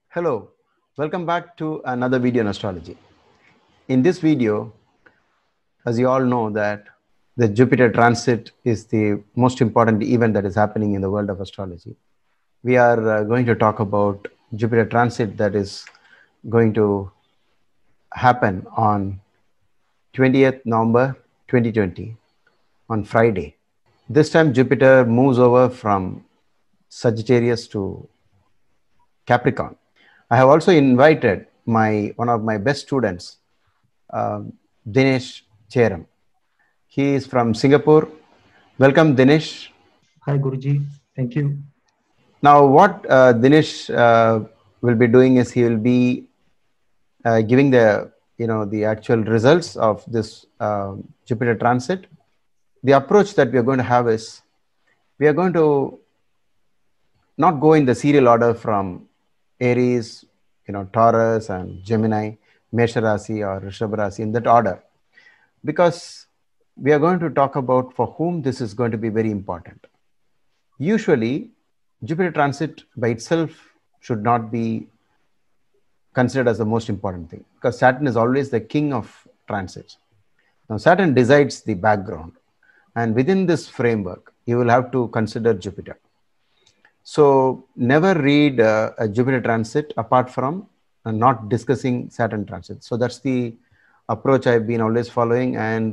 Hello, welcome back to another video on astrology. In this video, as you all know that the Jupiter transit is the most important event that is happening in the world of astrology. We are going to talk about Jupiter transit that is going to happen on 20th November 2020 on Friday. This time Jupiter moves over from Sagittarius to Capricorn. I have also invited one of my best students, Dinesh Cheram. He is from Singapore. Welcome, Dinesh. Hi, Guruji. Thank you. Now, what Dinesh will be doing is he will be giving the actual results of this Jupiter transit. The approach that we are going to have is we are going to not go in the serial order from Aries, Taurus and Gemini, Mesha Rasi or Rishabh Rasi in that order, because we are going to talk about for whom this is going to be very important. Usually, Jupiter transit by itself should not be considered as the most important thing, because Saturn is always the king of transits. Now, Saturn decides the background, and within this framework, you will have to consider Jupiter. So, never read a Jupiter transit apart from not discussing Saturn transit. So, that's the approach I've been always following, and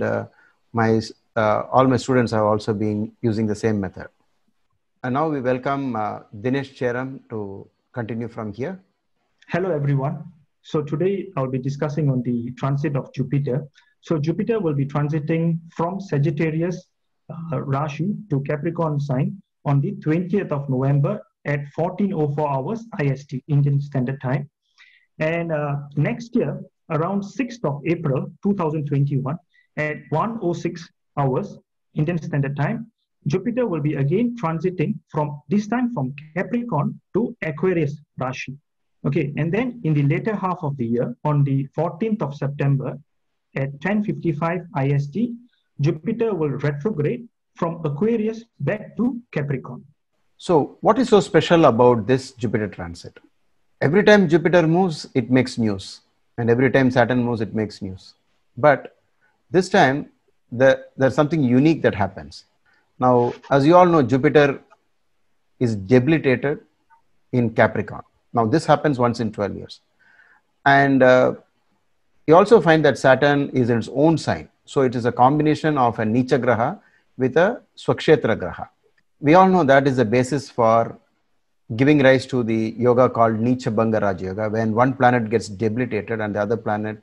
all my students have also been using the same method. And now we welcome Dinesh Cheram to continue from here. Hello, everyone. So today I'll be discussing on the transit of Jupiter. So Jupiter will be transiting from Sagittarius Rashi to Capricorn sign on the 20th of November at 14:04 hours IST, Indian Standard Time. And next year, around 6th of April 2021 at 1:06 hours Indian Standard Time, Jupiter will be again transiting this time from Capricorn to Aquarius Rashi. Okay, and then in the later half of the year, on the 14th of September at 10:55 IST, Jupiter will retrograde from Aquarius back to Capricorn. So, what is so special about this Jupiter transit? Every time Jupiter moves, it makes news, and every time Saturn moves, it makes news. But this time, there's something unique that happens. Now, as you all know, Jupiter is debilitated in Capricorn. Now, this happens once in 12 years. And you also find that Saturn is in its own sign. So, it is a combination of a Nicha Graha with a Swakshetra Graha. We all know that is the basis for giving rise to the yoga called Nicha Bhanga Raja Yoga, when one planet gets debilitated and the other planet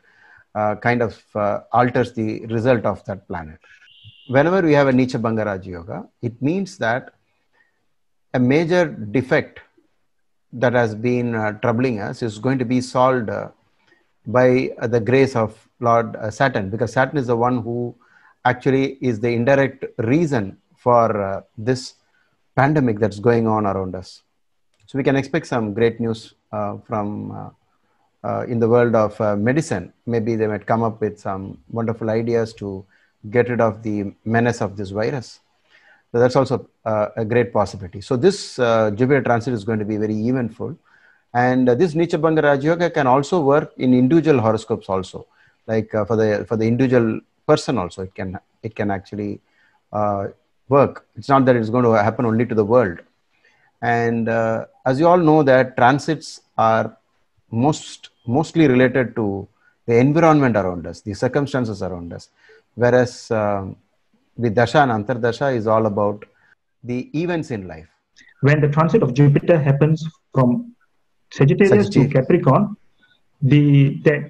alters the result of that planet. Whenever we have a Nicha Bhanga Raja Yoga, it means that a major defect that has been troubling us is going to be solved by the grace of Lord Saturn, because Saturn is the one who actually is the indirect reason for this pandemic that's going on around us. So we can expect some great news from in the world of medicine. Maybe they might come up with some wonderful ideas to get rid of the menace of this virus. So that's also a great possibility. So this Jupiter transit is going to be very eventful, and this Nicha Bhanga Raja Yoga can also work in individual horoscopes also, like for the individual person also. It can actually work. It's not that it's going to happen only to the world. And as you all know, that transits are mostly related to the environment around us, the circumstances around us. Whereas the Dasha and Antardasha is all about the events in life. When the transit of Jupiter happens from Sagittarius to Capricorn, that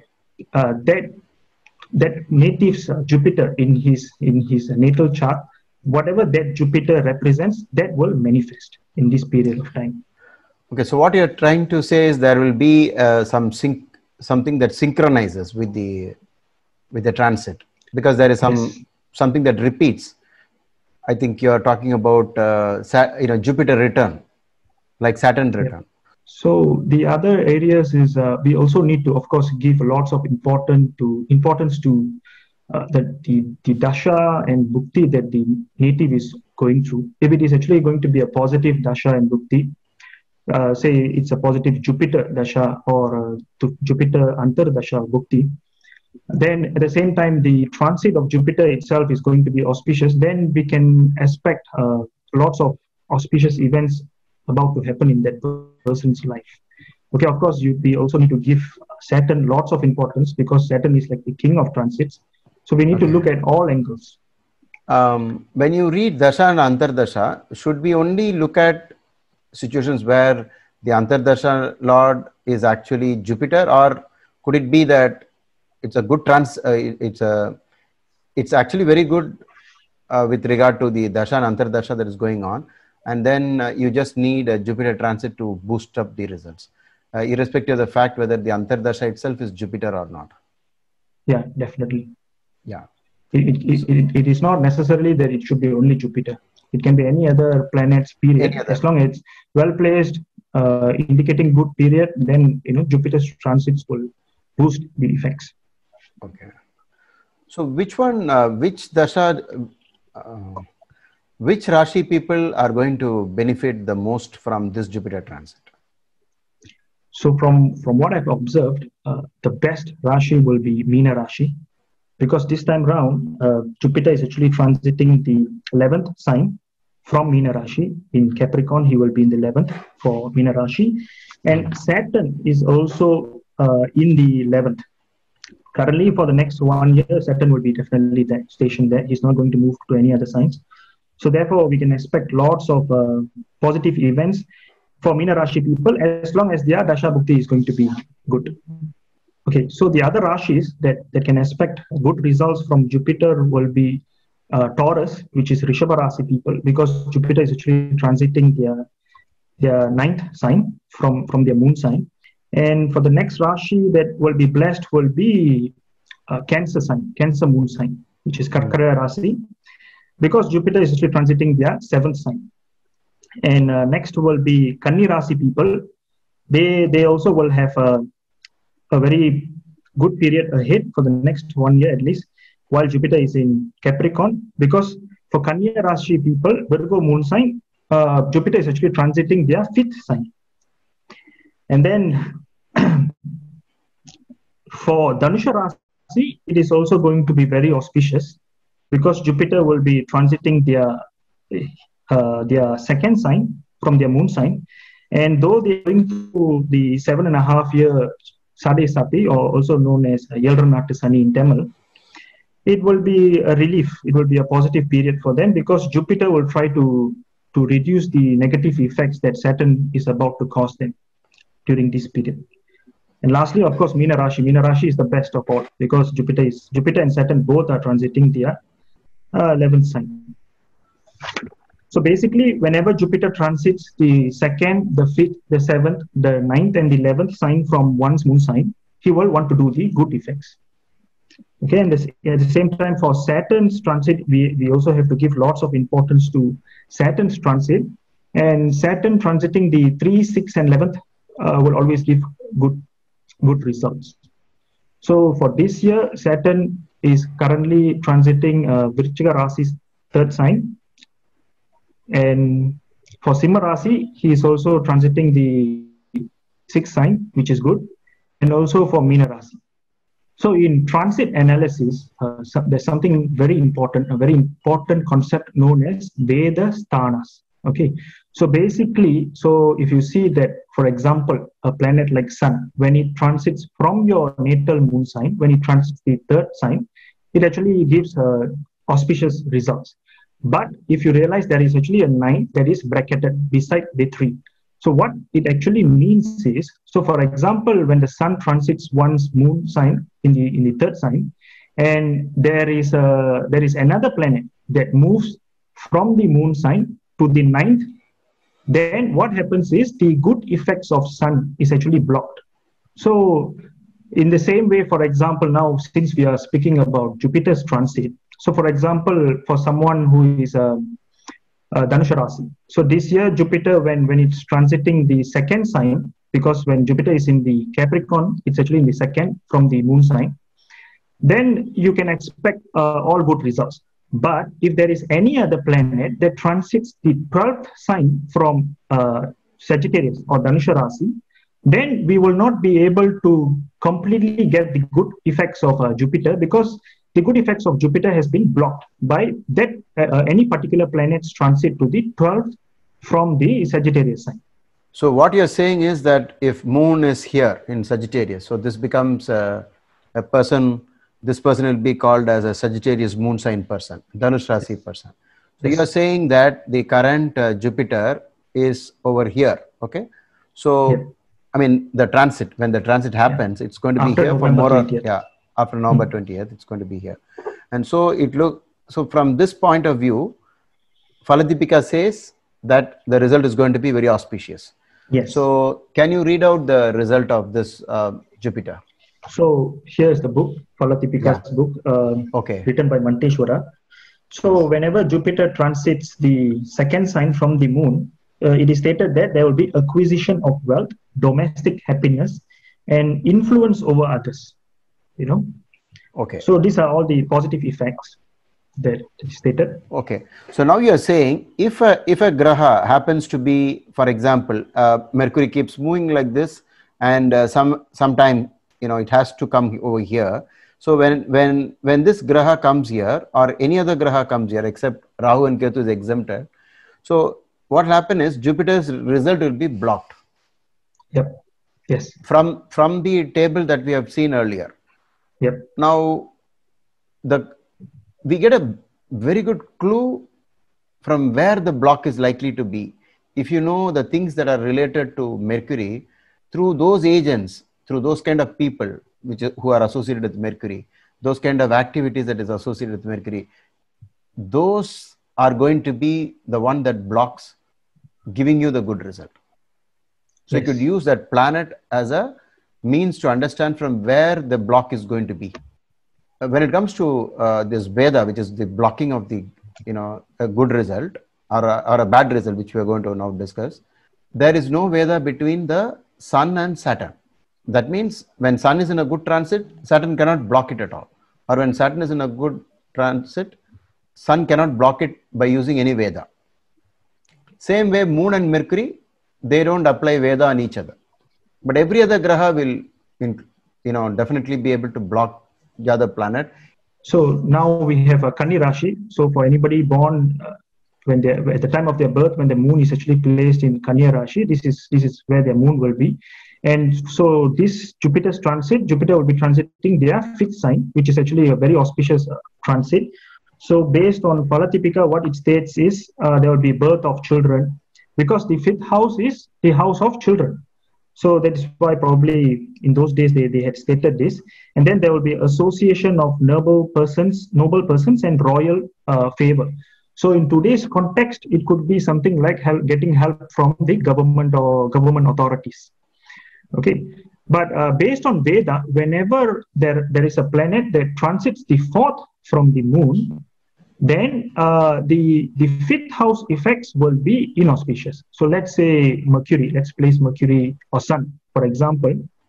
native Jupiter in his natal chart, whatever that Jupiter represents, that will manifest in this period of time. Okay, so what you're trying to say is there will be something that synchronizes with the transit, because there is something that repeats. I think you're talking about Jupiter return, like Saturn return. Yeah. So the other areas is we also need to, of course, give lots of importance to the dasha and bhukti that the native is going through. If it is actually going to be a positive dasha and bhukti, say it's a positive Jupiter Dasha or Jupiter Antardasha Bhukti, then at the same time the transit of Jupiter itself is going to be auspicious, then we can expect lots of auspicious events about to happen in that person's life. Okay, of course, we also need to give Saturn lots of importance because Saturn is like the king of transits. So we need to look at all angles. When you read Dasha and Antardasha, should we only look at situations where the Antardasha Lord is actually Jupiter, or could it be that it's a good it's actually very good with regard to the Dasha and Antardasha that is going on, and then you just need a Jupiter transit to boost up the results, irrespective of the fact whether the Antardasha itself is Jupiter or not? Yeah, definitely. Yeah. It is not necessarily that it should be only Jupiter. It can be any other planet's period. As long as it's well placed, indicating good period, then Jupiter's transits will boost the effects. Okay. So which one, which dasha, which Rashi people are going to benefit the most from this Jupiter transit? So from what I've observed, the best Rashi will be Meena Rashi, because this time round, Jupiter is actually transiting the 11th sign from Meena Rashi. In Capricorn, he will be in the 11th for Meena Rashi. And Saturn is also in the 11th. Currently, for the next 1 year, Saturn will be definitely that station there. He's not going to move to any other signs. So therefore, we can expect lots of positive events for Meena Rashi people, as long as their Dasha Bhukti is going to be good. Okay, so the other Rashis that can expect good results from Jupiter will be Taurus, which is Rishabha Rasi people, because Jupiter is actually transiting their 9th sign from their moon sign. And for the next Rashi that will be blessed will be Cancer sign, Cancer moon sign, which is Karkara Rasi, because Jupiter is actually transiting their 7th sign. And next will be Kanni Rasi people. They also will have a very good period ahead for the next 1 year at least, while Jupiter is in Capricorn, because for Kanya Rashi people, Virgo moon sign, Jupiter is actually transiting their 5th sign. And then for Dhanusha Rasi, it is also going to be very auspicious because Jupiter will be transiting their 2nd sign from their moon sign. And though they're going through the 7.5 year Sade Sati, or also known as Yelranattu Sani in Tamil, it will be a relief. It will be a positive period for them because Jupiter will try to reduce the negative effects that Saturn is about to cause them during this period. And lastly, of course, Meena Rashi. Meena Rashi is the best of all because Jupiter and Saturn both are transiting their 11th sign. So basically, whenever Jupiter transits the 2nd, the 5th, the 7th, the 9th, and the 11th sign from one's moon sign, he will want to do the good effects. Okay, and at the same time, for Saturn's transit, we also have to give lots of importance to Saturn's transit. And Saturn transiting the 3, 6, and 11th will always give good results. So for this year, Saturn is currently transiting Vrichika Rasi's 3rd sign. And for Simha Rasi, he is also transiting the 6th sign, which is good. And also for Meena Rasi. So in transit analysis, there's something very important, a very important concept known as Veda Sthanas. Okay, so basically, if you see that, for example, a planet like Sun, when it transits from your natal moon sign, when it transits the 3rd sign, it actually gives auspicious results. But if you realize there is actually a 9 that is bracketed beside the 3. So what it actually means is, so for example, when the Sun transits one's moon sign in the 3rd sign, and there is another planet that moves from the moon sign to the 9th, then what happens is the good effects of Sun is actually blocked. So in the same way, for example, now since we are speaking about Jupiter's transit, so for example, for someone who is Dhanusha Rasi. So this year, Jupiter, when it's transiting the 2nd sign, because when Jupiter is in the Capricorn, it's actually in the 2nd from the moon sign, then you can expect all good results. But if there is any other planet that transits the 12th sign from Sagittarius or Dhanusha Rasi, then we will not be able to completely get the good effects of Jupiter, because the good effects of Jupiter has been blocked by that any particular planet's transit to the 12th from the Sagittarius sign. So what you're saying is that if moon is here in Sagittarius, so this becomes a person, this person will be called as a Sagittarius moon sign person, Dhanush Rasi person. So Yes. you're saying that the current Jupiter is over here, okay? So, Yeah. I mean, the transit, when the transit happens, it's going to be After here for November more, 20th. after November 20th, it's going to be here. And so so from this point of view, Faladipika says that the result is going to be very auspicious. Yes. So can you read out the result of this Jupiter? So here's the book, Falatipika's book, written by Manteshwara. So whenever Jupiter transits the second sign from the moon, it is stated that there will be acquisition of wealth, domestic happiness, and influence over others. You know. Okay. So these are all the positive effects that is stated. Okay. So now you are saying if a graha happens to be, for example, Mercury keeps moving like this, and sometime it has to come over here. So when this graha comes here, or any other graha comes here, except Rahu and Ketu is exempted. So what happen is Jupiter's result will be blocked. Yep. Yes. From the table that we have seen earlier. Yep. Now we get a very good clue from where the block is likely to be. If you know the things that are related to Mercury, through those agents, through those kind of people who are associated with Mercury, those kind of activities that is associated with Mercury, those are going to be the one that blocks giving you the good result. So you could use that planet as a means to understand from where the block is going to be. When it comes to this Veda, which is the blocking of the, a good result or a bad result, which we are going to now discuss, there is no Veda between the Sun and Saturn. That means when Sun is in a good transit, Saturn cannot block it at all. Or when Saturn is in a good transit, Sun cannot block it by using any Veda. Same way, Moon and Mercury, they don't apply Veda on each other. But every other graha will, definitely be able to block the other planet. So now we have a Kanya Rashi. So for anybody born when they at the time of their birth, when the moon is actually placed in Kanya Rashi, this is where their moon will be. And so this Jupiter's transit, Jupiter will be transiting their fifth sign, which is actually a very auspicious transit. So based on Falatipika, what it states is there will be birth of children, because the fifth house is the house of children. So that is why probably in those days they had stated this. And then there will be association of noble persons and royal favor. So in today's context, it could be something like getting help from the government or government authorities. Okay, but based on Veda, whenever there is a planet that transits the fourth from the moon, then the fifth house effects will be inauspicious. So let's say Mercury, let's place Mercury or Sun, for example.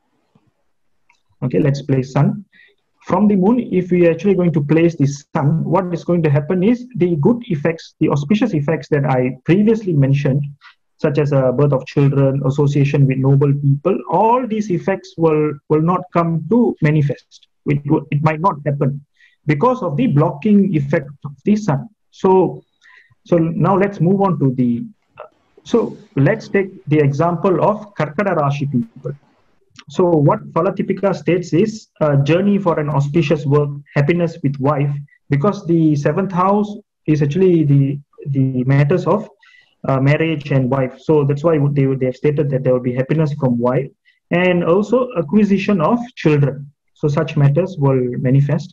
Okay, let's place Sun. From the moon, if we are actually going to place the Sun, what is going to happen is the good effects, the auspicious effects that I previously mentioned, such as birth of children, association with noble people, all these effects will not come to manifest. It might not happen because of the blocking effect of the Sun. So now let's move on to so let's take the example of Karkada Rashi people. So what Falatipika states is a journey for an auspicious work, happiness with wife, because the seventh house is actually the matters of marriage and wife. So that's why they have stated that there will be happiness from wife and also acquisition of children. So such matters will manifest.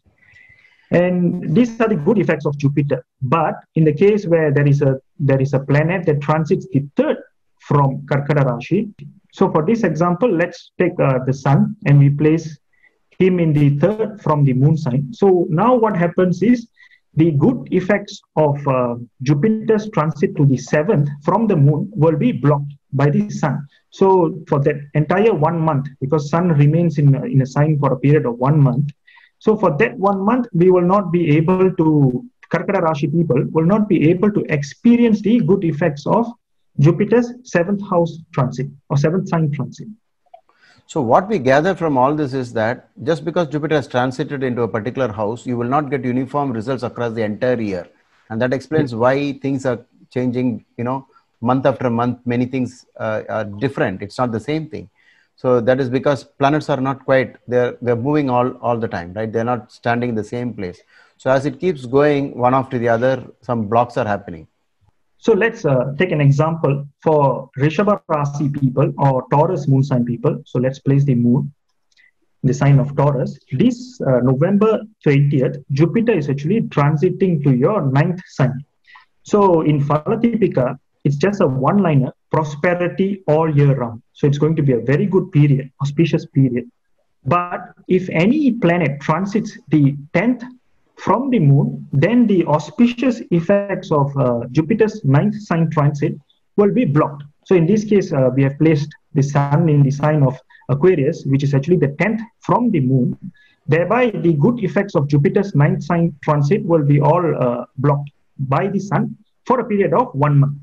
And these are the good effects of Jupiter. But in the case where there is a planet that transits the third from Karkada Rashi. So for this example, let's take the Sun and we place him in the third from the moon sign. So now what happens is the good effects of Jupiter's transit to the seventh from the moon will be blocked by the Sun. So for that entire 1 month, because Sun remains in a sign for a period of 1 month, so for that 1 month, we will not be able to, Karkada Rashi people will not be able to experience the good effects of Jupiter's seventh house transit or seventh sign transit. So what we gather from all this is that just because Jupiter has transited into a particular house, you will not get uniform results across the entire year. And that explains why things are changing, month after month, many things are different. It's not the same thing. So that is because planets are not quite, they're moving all the time, right? They're not standing in the same place. So as it keeps going one after the other, some blocks are happening. So let's take an example for Rishabha Rasi people or Taurus moon sign people. So let's place the moon, the sign of Taurus. This November 20th, Jupiter is actually transiting to your ninth sign. So in Phalatipika, it's just a one-liner, prosperity all year round. So it's going to be a very good period, auspicious period. But if any planet transits the 10th from the moon, then the auspicious effects of Jupiter's ninth sign transit will be blocked. So in this case, we have placed the sun in the sign of Aquarius, which is actually the 10th from the moon. Thereby, the good effects of Jupiter's ninth sign transit will be all blocked by the sun for a period of 1 month.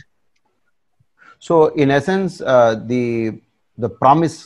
So in essence, the promise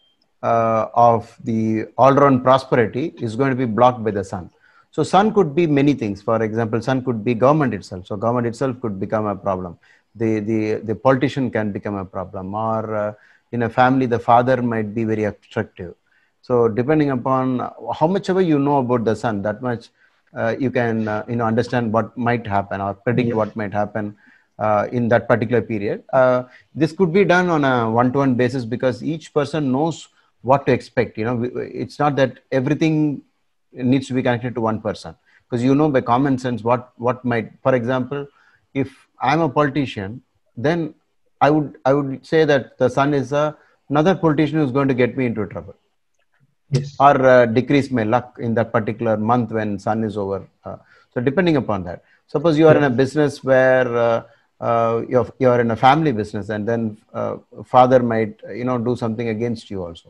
of the all-round prosperity is going to be blocked by the sun. So sun could be many things. For example, sun could be government itself. So government itself could become a problem. The politician can become a problem, or in a family, the father might be very obstructive. So depending upon how much ever you know about the sun, that much you can understand what might happen or predict what might happen in that particular period. This could be done on a one-to-one basis because each person knows what to expect. It's not that everything needs to be connected to one person, because by common sense what might, for example, if I'm a politician, then I would say that the sun is another politician who's going to get me into trouble. Yes. Or decrease my luck in that particular month when sun is over. So depending upon that, suppose you are in a business where you're in a family business, and then father might do something against you also.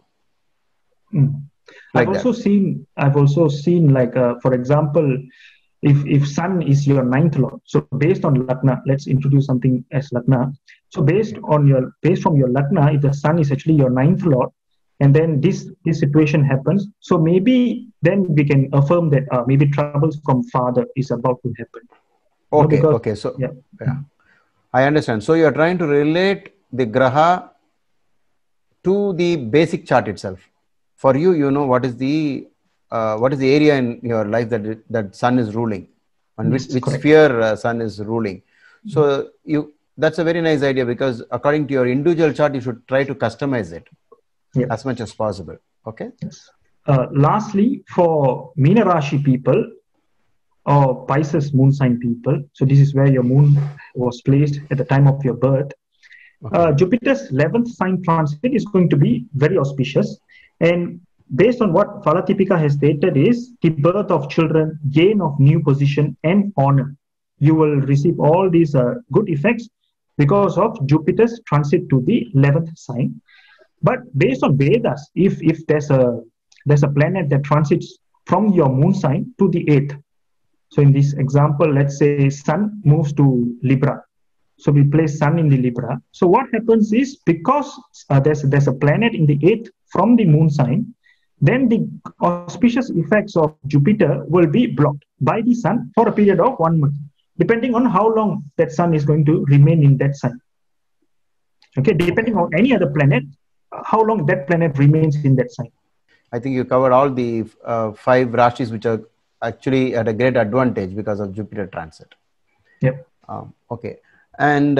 I've also seen like for example, if sun is your ninth lord, so based on Lagna, let's introduce something as Lagna. So based from your Lagna, if the sun is actually your ninth lord, and then this situation happens, so maybe then we can affirm that maybe troubles from father is about to happen. Okay. So yeah, I understand. So you are trying to relate the graha to the basic chart itself. For you, what is the area in your life that sun is ruling, and which sphere sun is ruling. So that's a very nice idea, because according to your individual chart, you should try to customize it as much as possible. Okay. Lastly, for Meena Rashi people or Pisces moon sign people, so this is where your moon was placed at the time of your birth. Jupiter's 11th sign transit is going to be very auspicious, and based on what Phalatipika has stated is the birth of children, gain of new position and honor. You will receive all these good effects because of Jupiter's transit to the 11th sign. But based on Vedas, if there's a planet that transits from your moon sign to the 8th, so in this example, let's say sun moves to Libra. So we place sun in the Libra. So what happens is, because there's a planet in the 8th from the moon sign, then the auspicious effects of Jupiter will be blocked by the sun for a period of 1 month, depending on how long that sun is going to remain in that sign. Okay, depending on any other planet, how long that planet remains in that sign. I think you covered all the 5 rashis which are actually at a great advantage because of Jupiter transit. Yep. Okay. And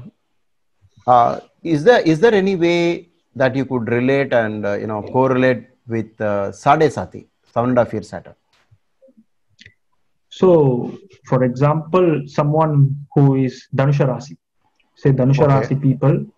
is there any way that you could relate and correlate with Sade Sati, 7.5 year Saturn? So, for example, someone who is Dhanusha Rasi, say Dhanusha Rasi people,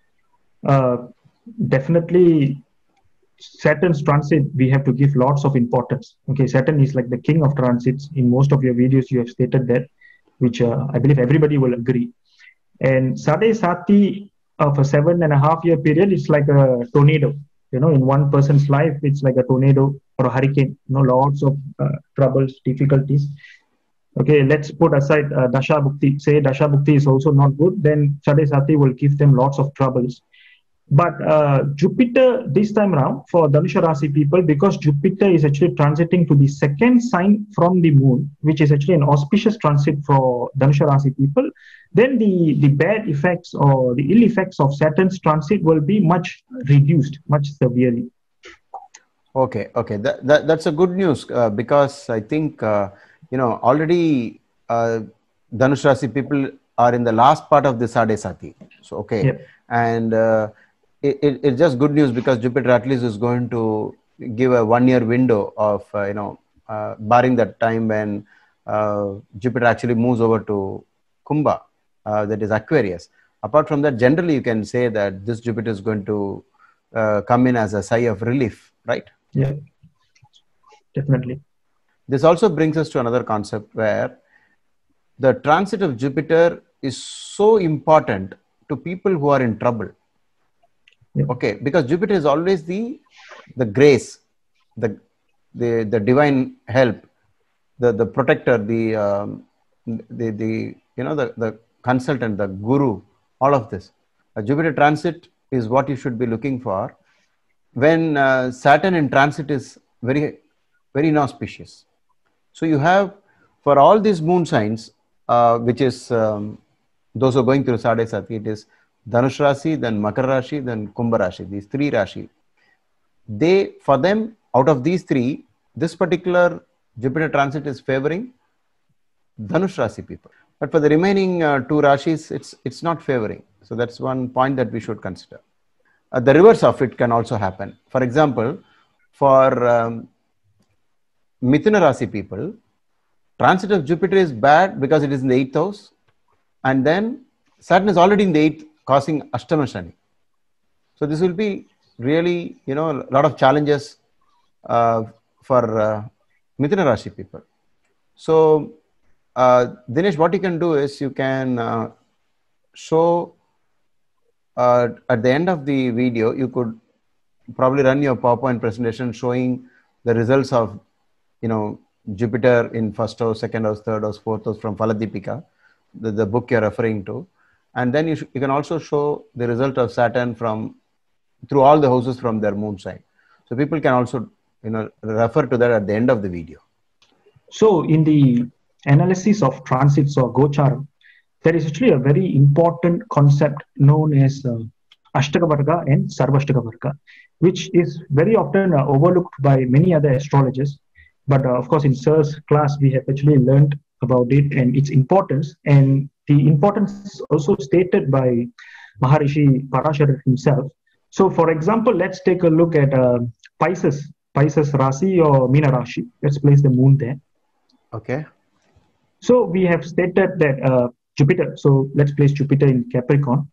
definitely Saturn's transit, we have to give lots of importance. Okay, Saturn is like the king of transits. In most of your videos, you have stated that, which I believe everybody will agree. And Sade Sati of a 7.5 year period, it's like a tornado. In one person's life, it's like a tornado or a hurricane. Lots of troubles, difficulties. Okay, let's put aside Dasha Bhukti. Say Dasha Bhukti is also not good, then Chade Sati will give them lots of troubles. But Jupiter this time around for Dhanusha Rasi people, because Jupiter is actually transiting to the second sign from the moon, which is actually an auspicious transit for Dhanusha Rasi people, then the bad effects or the ill effects of Saturn's transit will be much reduced, much severely. Okay, okay, that's a good news because I think already Dhanush Rasi people are in the last part of the Sade Sati. So okay, Yep. and it's just good news because Jupiter at least is going to give a 1 year window of barring that time when Jupiter actually moves over to Kumbha, that is Aquarius. Apart from that, generally you can say that this Jupiter is going to come in as a sigh of relief, right? Yeah, definitely. This also brings us to another concept where the transit of Jupiter is so important to people who are in trouble. Yep. Okay, because Jupiter is always the grace, the divine help, the protector, the consultant, the guru, all of this. A Jupiter transit is what you should be looking for when Saturn in transit is very, very inauspicious. So you have for all these moon signs, which is those who are going through Sade Sati, it is Dhanush Rashi, then Makar Rashi, then Kumbha Rashi, these three Rashi. For them, out of these three, this particular Jupiter transit is favoring Dhanush Rashi people. But for the remaining two Rashis, it's not favoring. So that's one point that we should consider. The reverse of it can also happen. For example, for Mithuna Rasi people, transit of Jupiter is bad because it is in the 8th house, and then Saturn is already in the 8th, causing Ashtama Shani. So this will be really, a lot of challenges for Mithuna Rashi people. So, Dinesh, what you can do is you can show at the end of the video, you could probably run your PowerPoint presentation showing the results of, Jupiter in first house, second house, third house, fourth house from Faladipika, the book you're referring to. And then you can also show the result of Saturn through all the houses from their moon sign. So people can also, refer to that at the end of the video. So in the analysis of transits or Gocharam, there is actually a very important concept known as Ashtaka Varga and Sarvashtaka Varga, which is very often overlooked by many other astrologers. But of course, in Sir's class, we have actually learned about it and its importance. And the importance is also stated by Maharishi Parashara himself. So, for example, let's take a look at Pisces Rasi or Meena Rashi. Let's place the moon there. Okay. So, we have stated that Jupiter, so let's place Jupiter in Capricorn.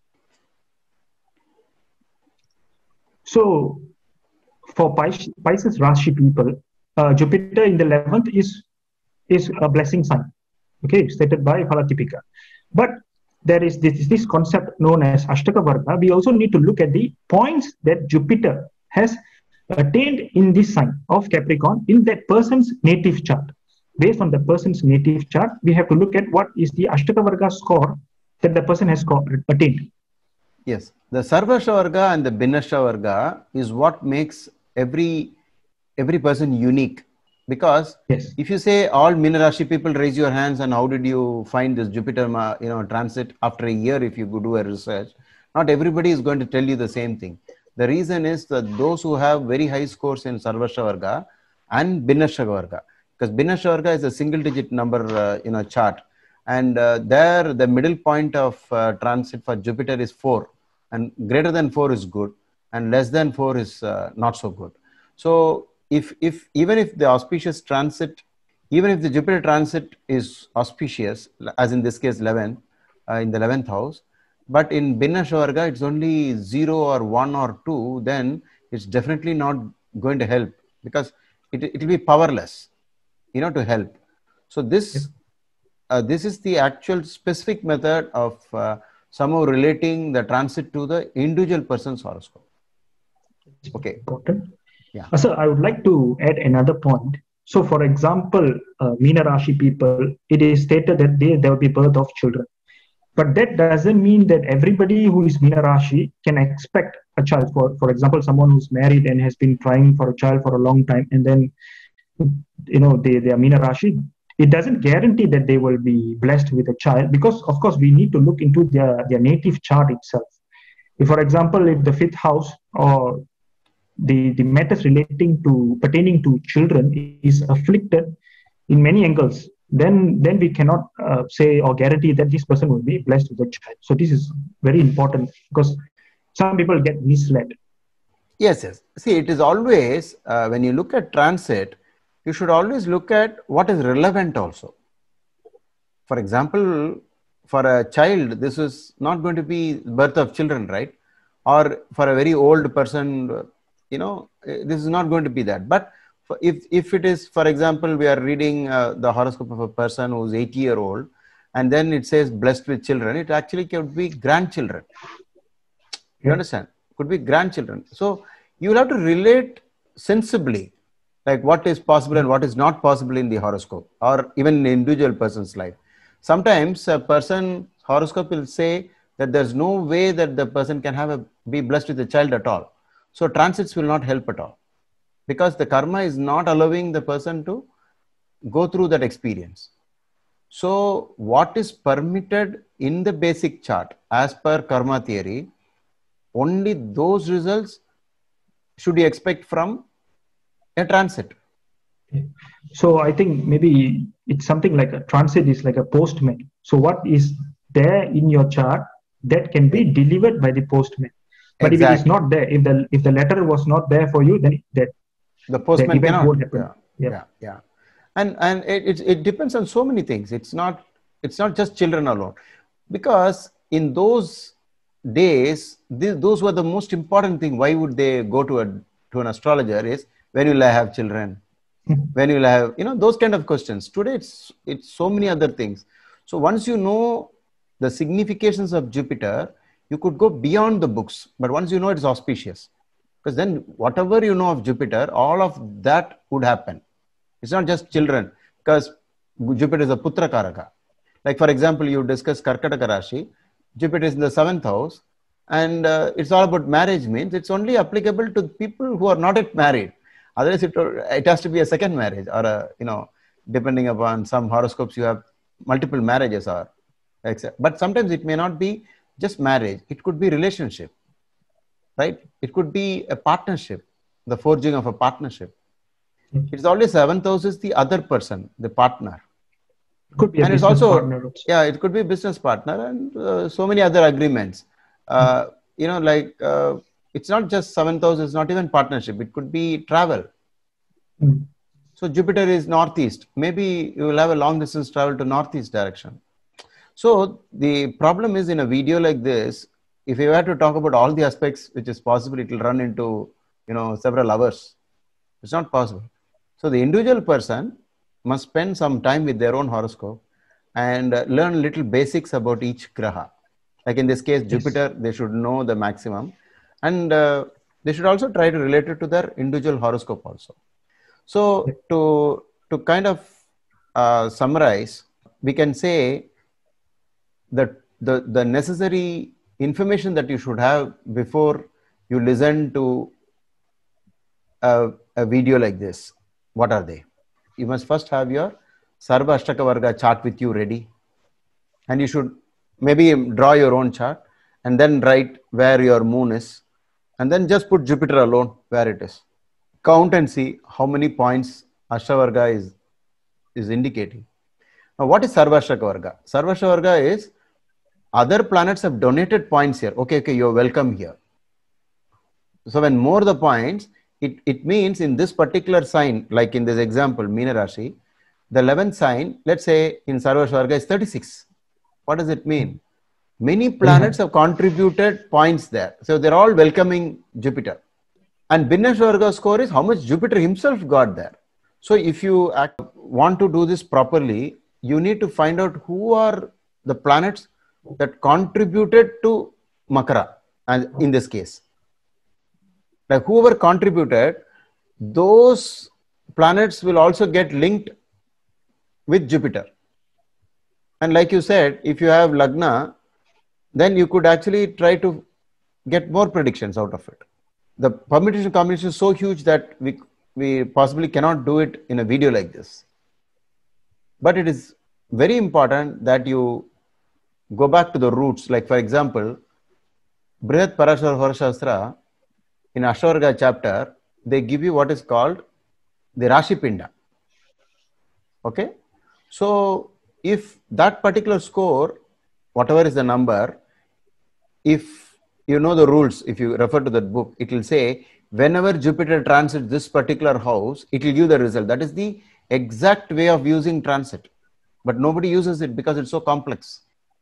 So, for Pisces Rashi people, Jupiter in the 11th is a blessing sign, okay, stated by Falatipika. But there is this concept known as Ashtaka Varga. We also need to look at the points that Jupiter has attained in this sign of Capricorn in that person's native chart. Based on the person's native chart, we have to look at what is the Ashtaka Varga score that the person has attained. Yes, the Sarvasha Varga and the Bhinnasha Varga is what makes every person unique. Because yes, if you say all Meena Rashi people raise your hands and how did you find this Jupiter transit after a year, if you do a research, not everybody is going to tell you the same thing. The reason is that those who have very high scores in Sarvasha Varga and Bhinnasha Varga, because Bhinnasha Varga is a single digit number chart, and there the middle point of transit for Jupiter is 4, and greater than 4 is good and less than 4 is not so good. So even if the auspicious transit, even if the Jupiter transit is auspicious, as in this case 11 in the 11th house, but in Bhinnasha Varga it's only 0 or 1 or 2, then it's definitely not going to help because it will be powerless, to help. So this is the actual specific method of somehow relating the transit to the individual person's horoscope. Okay. Important. Yeah. So I would like to add another point. So, for example, Meena Rashi people, it is stated that there will be birth of children. But that doesn't mean that everybody who is Meena Rashi can expect a child. For example, someone who's married and has been trying for a child for a long time, and then they are Meena Rashi. It doesn't guarantee that they will be blessed with a child, because of course we need to look into their native chart itself. If, for example, if the fifth house or the matters relating to pertaining to children is afflicted in many angles, then we cannot say or guarantee that this person will be blessed with a child. So this is very important, because some people get misled. Yes, yes. See, it is always, when you look at transit, you should always look at what is relevant also. For example, for a child, this is not going to be birth of children, right? Or for a very old person, this is not going to be that. But if it is, for example, we are reading the horoscope of a person who is 80-year-old, and then it says blessed with children, it actually could be grandchildren. You understand? Could be grandchildren. So you will have to relate sensibly, like what is possible and what is not possible in the horoscope, or even in the individual person's life. Sometimes a person's horoscope will say that there's no way that the person can be blessed with a child at all. So transits will not help at all, because the karma is not allowing the person to go through that experience. So what is permitted in the basic chart as per karma theory, only those results should you expect from a transit. So I think maybe it's something like a transit is like a postman. So what is there in your chart that can be delivered by the postman. But exactly. If it is not there, if the letter was not there for you, then the postman event cannot. won't happen. Yeah. And it depends on so many things. It's not just children alone, because in those days, those were the most important thing. Why would they go to an astrologer? Is when will I have children? When will I have, those kind of questions. Today it's so many other things. So once you know the significations of Jupiter, you could go beyond the books. But once you know it's auspicious, because then whatever you know of Jupiter, all of that would happen. It's not just children, because Jupiter is a Putra Karaka. Like, for example, you discuss Karkataka Rashi, Jupiter is in the 7th house, and it's all about marriage. Means it's only applicable to people who are not yet married. Otherwise, it has to be a second marriage, or depending upon some horoscopes, you have multiple marriages, or but sometimes it may not be just marriage. It could be relationship, right? It could be a partnership, the forging of a partnership. It's always 7th house is the other person, the partner. It could be a business partner also. Yeah, it could be a business partner, and so many other agreements. It's not just 7th house, it's not even partnership. It could be travel. So Jupiter is northeast. Maybe you will have a long distance travel to northeast direction. So the problem is, in a video like this, if you have to talk about all the aspects which is possible, it will run into several hours. It's not possible. So the individual person must spend some time with their own horoscope and learn little basics about each graha. Like in this case, Jupiter, they should know the maximum, and they should also try to relate it to their individual horoscope also. So to kind of summarize, we can say that the necessary information that you should have before you listen to a video like this, what are they? You must first have your Sarva Ashtaka Varga chart with you ready, and you should maybe draw your own chart and then write where your moon is, and then just put Jupiter alone where it is. Count and see how many points Ashtavarga is indicating. Now, what is Sarva Ashtaka Varga? Sarva Ashtaka Varga is other planets have donated points here. Okay, you're welcome here. So when more the points, it means in this particular sign, like in this example, Meena Rashi, the 11th sign, let's say in Sarva Ashtaka Varga is 36. What does it mean? Many planets have contributed points there. So they're all welcoming Jupiter. And Bhinneshwarga score is how much Jupiter himself got there. So if you want to do this properly, you need to find out who are the planets that contributed to Makara, and in this case. Like whoever contributed, those planets will also get linked with Jupiter. And like you said, if you have Lagna, then you could actually try to get more predictions out of it. The permutation combination is so huge that we possibly cannot do it in a video like this. But it is very important that you go back to the roots. Like for example, Brihat Parashara Horashastra, in Ashwarga chapter, they give you what is called the Rashi Pinda. Okay. So if that particular score, whatever is the number, if you know the rules, if you refer to that book, it will say whenever Jupiter transits this particular house, it will give the result. That is the exact way of using transit. But nobody uses it because it's so complex.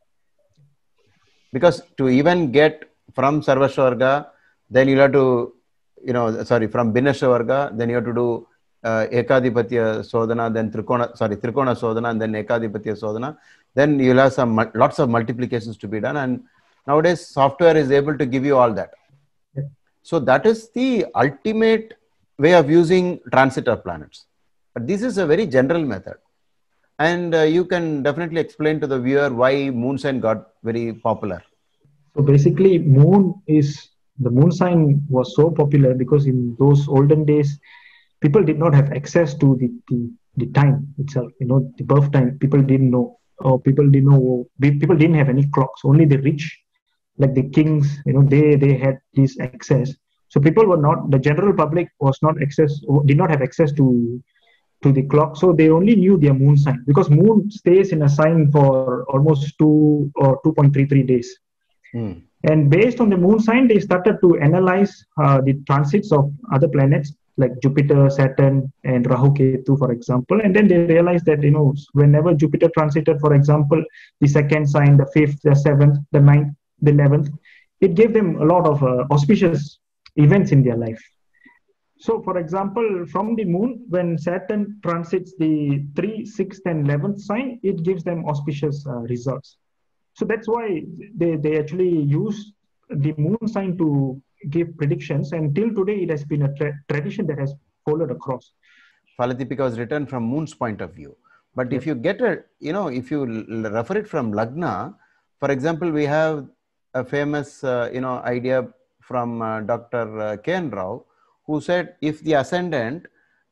Because to even get from Sarvasvarga, then you have to, from Binashavarga, then you have to do Ekadipatya Sodhana, then Trikona Sodhana, and then Ekadipatya Sodhana. Then you'll have lots of multiplications to be done. And nowadays, software is able to give you all that. Yeah. So that is the ultimate way of using transit of planets. But this is a very general method. And you can definitely explain to the viewer why moon sign got very popular. So basically, the moon sign was so popular because in those olden days, people did not have access to the time itself. The birth time. People didn't know, or people didn't have any clocks. Only the rich, like the kings, they had this access. So the general public did not have access to the clock. So they only knew their moon sign, because moon stays in a sign for almost 2 or 2.33 days. And based on the moon sign, they started to analyze the transits of other planets like Jupiter, Saturn, and Rahu Ketu, for example. And then they realized that, whenever Jupiter transited, for example, the second sign, the 5th, the 7th, the 9th, the 11th, it gave them a lot of auspicious events in their life. So, for example, from the moon, when Saturn transits the 3, 6th, and 11th sign, it gives them auspicious results. So that's why they actually use the moon sign to give predictions. And till today, it has been a tradition that has followed across. Phaladipika was written from moon's point of view. But if you get if you refer it from Lagna, for example, we have a famous, idea from Dr. K.N. Rao, who said if the ascendant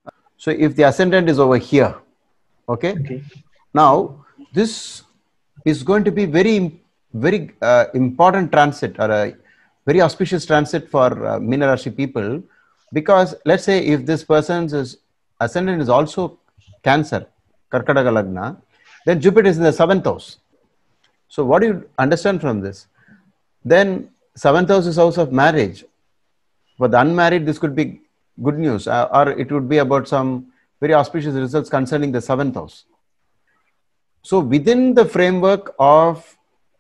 is over here, okay. Now this is going to be very, very important transit, or a very auspicious transit for Meena Rashi people, because let's say if this person's ascendant is also Cancer, Karkataka Lagna, then Jupiter is in the 7th house. So what do you understand from this? Then 7th house is house of marriage. For the unmarried, this could be good news, or it would be about some very auspicious results concerning the 7th house. So within the framework of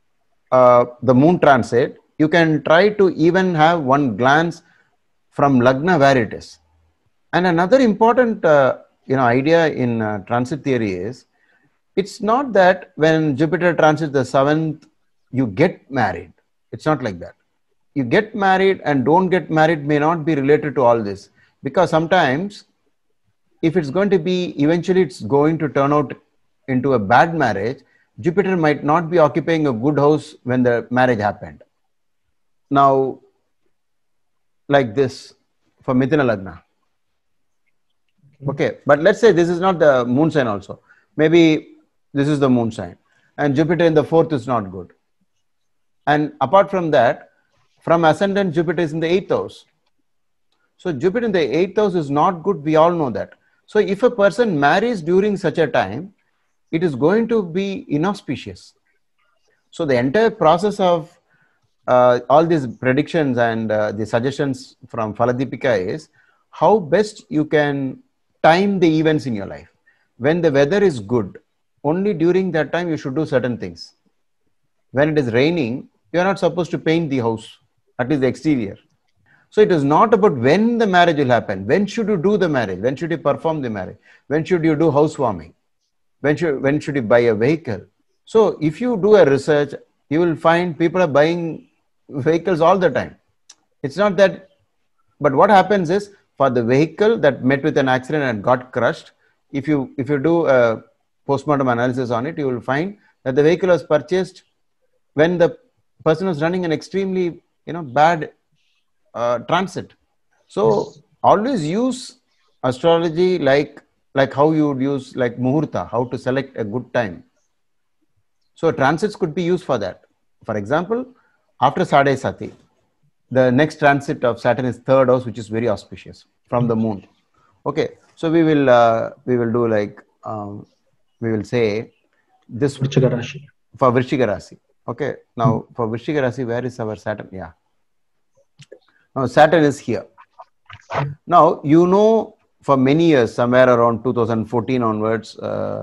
the moon transit, you can try to even have one glance from Lagna where it is. And another important idea in transit theory is, it's not that when Jupiter transits the 7th, you get married. It's not like that. You get married and don't get married may not be related to all this, because sometimes if it's going to be, eventually it's going to turn out into a bad marriage, Jupiter might not be occupying a good house when the marriage happened. Now, like this for Mithuna Lagna. Okay, but let's say this is not the moon sign also. Maybe this is the moon sign and Jupiter in the 4th is not good. And apart from that, from ascendant, Jupiter is in the 8th house. So Jupiter in the 8th house is not good. We all know that. So if a person marries during such a time, it is going to be inauspicious. So the entire process of all these predictions and the suggestions from Phaladipika is how best you can time the events in your life. When the weather is good, only during that time you should do certain things. When it is raining, you are not supposed to paint the house, at least the exterior. So it is not about when the marriage will happen. When should you do the marriage? When should you perform the marriage? When should you do housewarming? When should you buy a vehicle? So if you do a research, you will find people are buying vehicles all the time. It's not that, but what happens is for the vehicle that met with an accident and got crushed, if you do a postmortem analysis on it, you will find that the vehicle was purchased when the person was running an extremely bad transit. So always use astrology like how you would use like muhurta, how to select a good time. So transits could be used for that. For example, after Sadhe Sati, the next transit of Saturn is third house, which is very auspicious from the moon. Okay, so we will do like we will say this for Vrishika Rasi. Okay, now for Vrishika Rasi, where is our Saturn? Yeah, now Saturn is here. Now for many years, somewhere around 2014 onwards,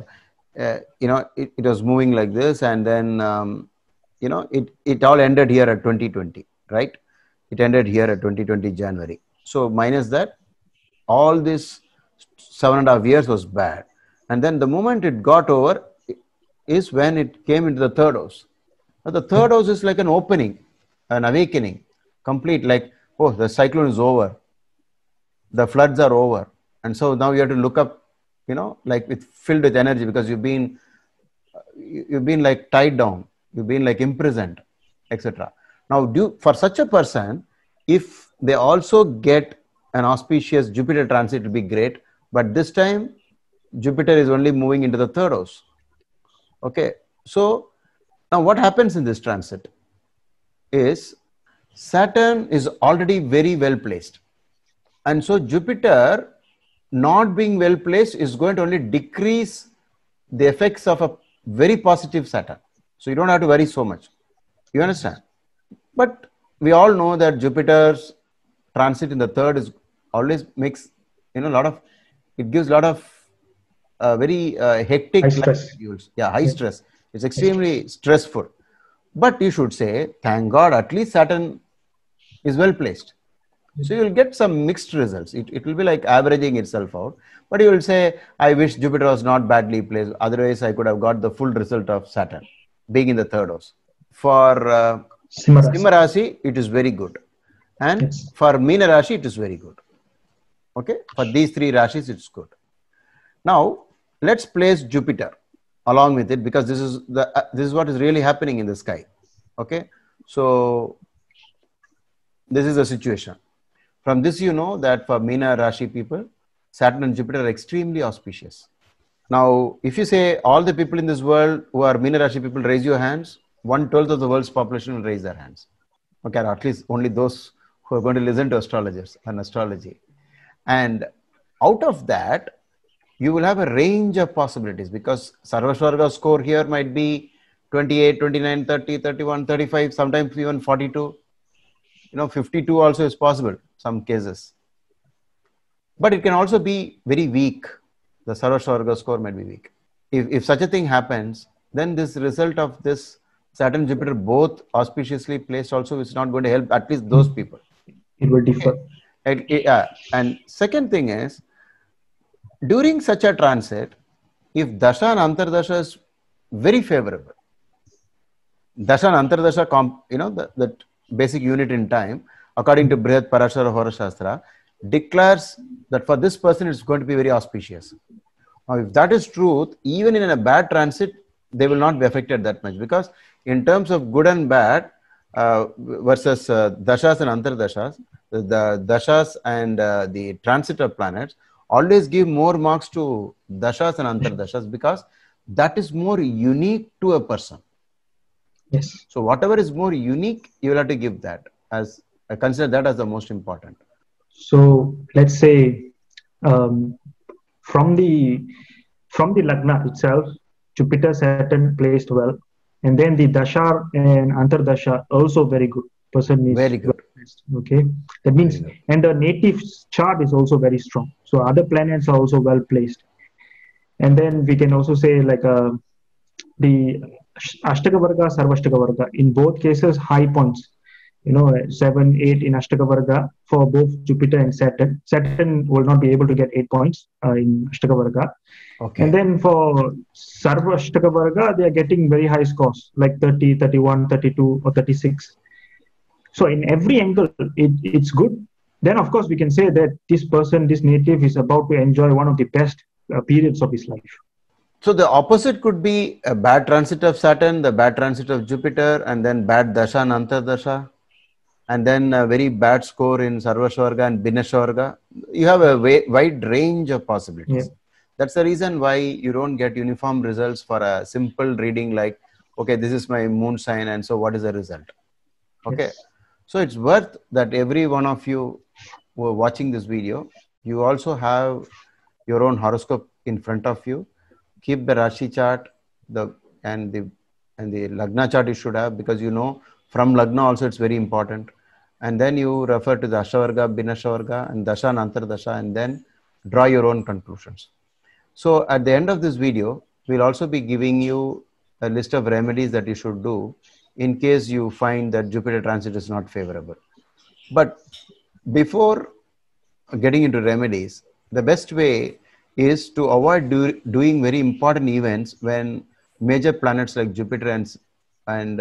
it was moving like this, and then it all ended here at 2020, right? It ended here at 2020 January. So minus that, all this 7.5 years was bad. And then the moment it got over is when it came into the third house. Now the third house is like an opening, an awakening, complete, like, oh, the cyclone is over. The floods are over. And so now you have to look up, like filled with energy, because you've been like tied down. You've been like imprisoned, etc. Now, for such a person, if they also get an auspicious Jupiter transit, it will be great. But this time, Jupiter is only moving into the third house. Okay. So now what happens in this transit is Saturn is already very well placed. And so Jupiter not being well placed is going to only decrease the effects of a very positive Saturn. So you don't have to worry so much. You understand? But we all know that Jupiter's transit in the third is always makes it gives a lot of very hectic high stress. schedules. Yeah, high stress. It's extremely stressful. But you should say, thank God, at least Saturn is well placed. So you will get some mixed results. It will be like averaging itself out. But you will say, I wish Jupiter was not badly placed. Otherwise, I could have got the full result of Saturn being in the third house. For Simha Rasi, it is very good. And for Meena Rashi, it is very good. Okay. For these three Rashis, it's good. Now, let's place Jupiter along with it, because this is what is really happening in the sky. Okay. So this is the situation. From this, you know that for Meena Rashi people, Saturn and Jupiter are extremely auspicious. Now, if you say all the people in this world who are Meena Rashi people, raise your hands, 1/12 of the world's population will raise their hands. Okay, or at least only those who are going to listen to astrologers and astrology. And out of that, you will have a range of possibilities, because Sarvasvarga score here might be 28, 29, 30, 31, 35, sometimes even 42. 52 also is possible, some cases. But it can also be very weak. The Sarvasvarga score might be weak. If such a thing happens, then this result of this Saturn, Jupiter both auspiciously placed also is not going to help at least those people. It will differ. And second thing is, during such a transit, if Dasha and Antardasha is very favorable, Dasha and Antardasha, that basic unit in time, according to Brihat Parashara Hora Shastra, declares that for this person it's going to be very auspicious. Now, if that is truth, even in a bad transit, they will not be affected that much, because in terms of good and bad versus dashas and antardashas, the dashas and the transit of planets always give more marks to dashas and antardashas, because that is more unique to a person. Yes. So whatever is more unique, you will have to give that as consider that as the most important. So let's say from the Lagna itself, Jupiter, Saturn placed well, and then the Dasha and Antardasha also very good. Person is very good. Well, okay, that means, and the native chart is also very strong. So other planets are also well placed, and then we can also say like the Ashtaka Varga, Sarvashtaka Varga. In both cases, high points. 7, 8 in Ashtaka Varga for both Jupiter and Saturn. Saturn will not be able to get 8 points in Ashtaka Varga. Okay. And then for Sarvashtaka Varga, they are getting very high scores, like 30, 31, 32, or 36. So in every angle, it's good. then of course we can say that this person, this native, is about to enjoy one of the best periods of his life. So the opposite could be a bad transit of Saturn, the bad transit of Jupiter, and then bad dasha and antardasha, and then a very bad score in Sarvasvarga and Binasvarga. You have a wide range of possibilities. Yeah. That's the reason why you don't get uniform results for a simple reading like, okay, this is my moon sign, and so what is the result? Okay. Yes. So it's worth that every one of you who are watching this video, you also have your own horoscope in front of you. Keep the Rashi chart, and the Lagna chart you should have, because from Lagna also it's very important. And then you refer to the Ashavarga, Binashavarga, and Dasha and Antardasha, and then draw your own conclusions. So at the end of this video, we'll also be giving you a list of remedies that you should do in case you find that Jupiter transit is not favorable. But before getting into remedies, the best way is to avoid doing very important events when major planets like Jupiter and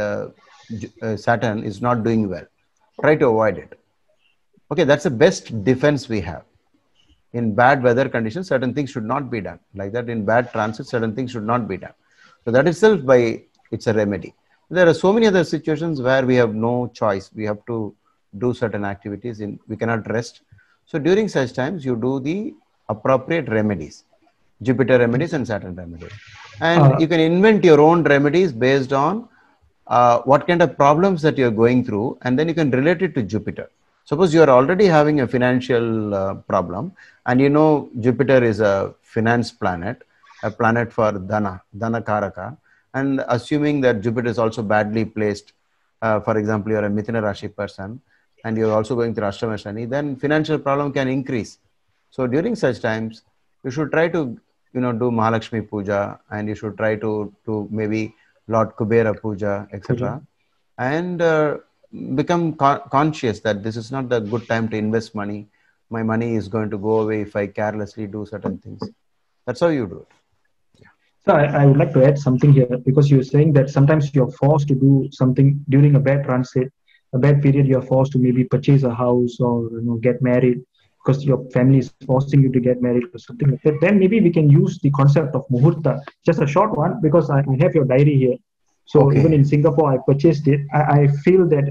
Saturn is not doing well. Try to avoid it. Okay, that's the best defense we have. In bad weather conditions, certain things should not be done. Like that, in bad transit, certain things should not be done. So that itself, it's a remedy. There are so many other situations where we have no choice. We have to do certain activities. We cannot rest. So during such times, you do the appropriate remedies, Jupiter remedies and Saturn remedies. And you can invent your own remedies based on what kind of problems that you're going through, and then you can relate it to Jupiter. Suppose you are already having a financial problem, and Jupiter is a finance planet, a planet for Dana Karaka, and assuming that Jupiter is also badly placed, for example, you're a Mithuna Rashi person, and you're also going through Ashtama Shani, then financial problem can increase. So during such times, you should try to, do Mahalakshmi Puja, and you should try to maybe Lord Kubera Puja, etc. And become conscious that this is not the good time to invest money. My money is going to go away if I carelessly do certain things. That's how you do it. Yeah. So I would like to add something here, because you're saying that sometimes you're forced to do something during a bad transit, a bad period. You're forced to maybe purchase a house or get married because your family is forcing you to get married or something like that. Then maybe we can use the concept of muhurta, just a short one, because I have your diary here. So even in Singapore, I purchased it. I feel that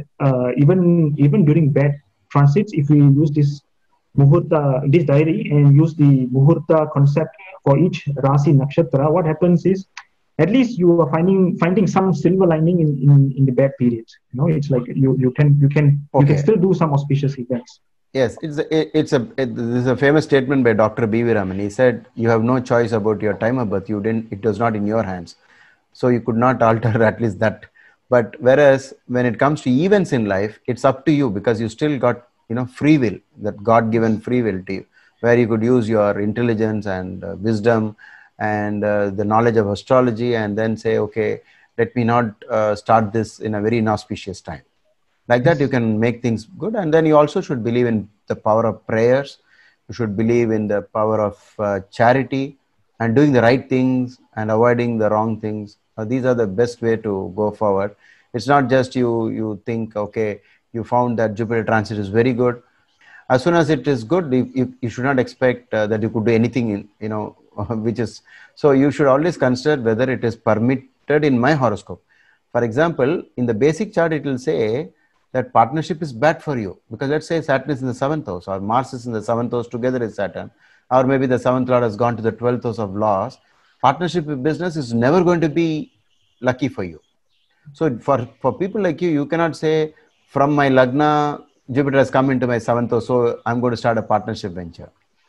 even during bad transits, if we use this muhurta, this diary, and use the muhurta concept for each Rasi Nakshatra, what happens is at least you are finding some silver lining in the bad periods. It's like you can still do some auspicious events. Yes, this is a famous statement by Dr. B.V. Raman. He said, "You have no choice about your time of birth. It was not in your hands." So you could not alter at least that. But whereas when it comes to events in life, it's up to you, because you still got free will, that God-given free will to you, where you could use your intelligence and wisdom and the knowledge of astrology, and then say, okay, let me not start this in a very inauspicious time. Like that, you can make things good. And then you also should believe in the power of prayers. You should believe in the power of charity and doing the right things and avoiding the wrong things. These are the best way to go forward. It's not just you think, okay, you found that Jupiter transit is very good. As soon as it is good, you should not expect that you could do anything, which is, so you should always consider whether it is permitted in my horoscope. For example, in the basic chart, it will say that partnership is bad for you, because let's say Saturn is in the 7th house, or Mars is in the 7th house together with Saturn, or maybe the 7th lord has gone to the 12th house of laws. Partnership with business is never going to be lucky for you. So for people like you cannot say, from my Lagna, Jupiter has come into my 7th house, so I'm going to start a partnership venture.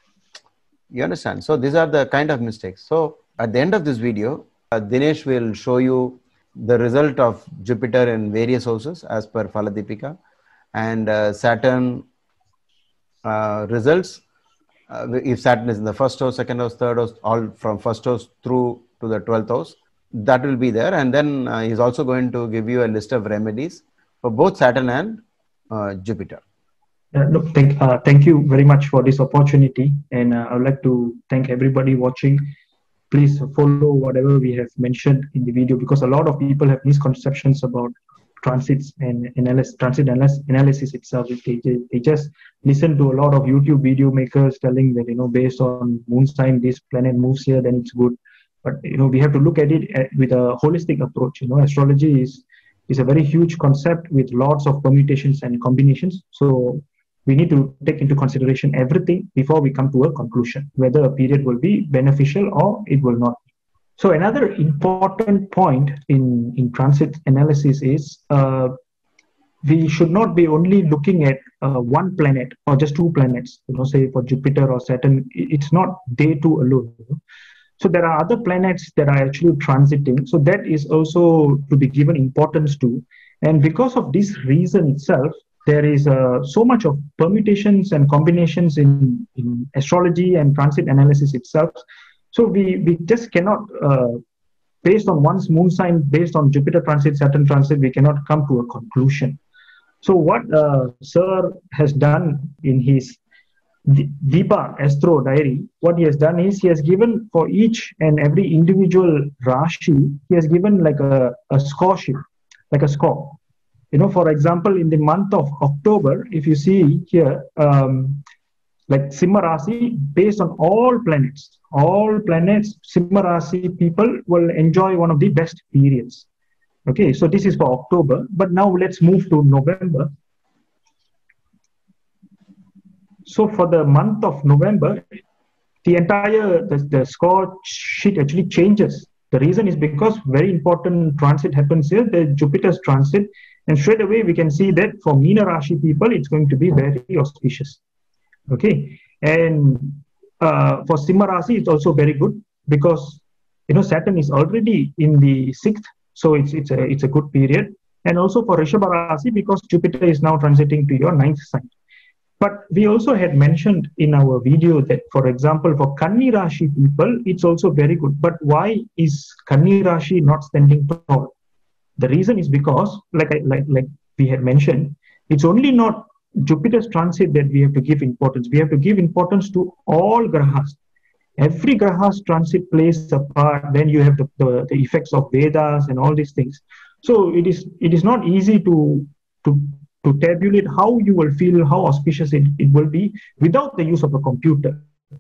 You understand? So these are the kind of mistakes. So at the end of this video, Dinesh will show you the result of Jupiter in various houses as per Phaladipika, and Saturn results. If Saturn is in the 1st house, 2nd house, 3rd house, all from 1st house through to the 12th house, that will be there. And then he's also going to give you a list of remedies for both Saturn and Jupiter. Look, thank you very much for this opportunity, and I would like to thank everybody watching. Please follow whatever we have mentioned in the video, because a lot of people have misconceptions about transits and analysis itself. They just listen to a lot of YouTube video makers telling that, based on moon sign, this planet moves here, then it's good. But, we have to look at it with a holistic approach. Astrology is a very huge concept with lots of permutations and combinations. So we need to take into consideration everything before we come to a conclusion, whether a period will be beneficial or it will not. So another important point in transit analysis is we should not be only looking at one planet or just two planets, say for Jupiter or Saturn. It's not they two alone. So there are other planets that are actually transiting. So that is also to be given importance to. And because of this reason itself, there is so much of permutations and combinations in astrology and transit analysis itself. So we just cannot, based on one's moon sign, based on Jupiter transit, Saturn transit, we cannot come to a conclusion. So what Sir has done in his Deepa Astro Diary, what he has done is he has given for each and every individual Rashi, he has given like a score sheet, like a score. For example, in the month of October, if you see here, like Simha Rasi, based on all planets, Simha Rasi people will enjoy one of the best periods. Okay, so this is for October, but now let's move to November. So for the month of November, the entire the score sheet actually changes. The reason is because very important transit happens here, the Jupiter's transit, and straight away we can see that for Meena Rashi people, it's going to be very auspicious. Okay, and for Simha Rasi, it's also very good because Saturn is already in the 6th, so it's a good period, and also for Rishabha Rasi because Jupiter is now transiting to your 9th sign. But we also had mentioned in our video that, for example, for Kanni Rashi people, it's also very good. But why is Kanni Rashi not standing tall? The reason is because, like we had mentioned, it's only not Jupiter's transit that we have to give importance. We have to give importance to all grahas. Every graha's transit plays a part. Then you have the effects of Vedas and all these things. So it is not easy to tabulate how you will feel, how auspicious it will be without the use of a computer.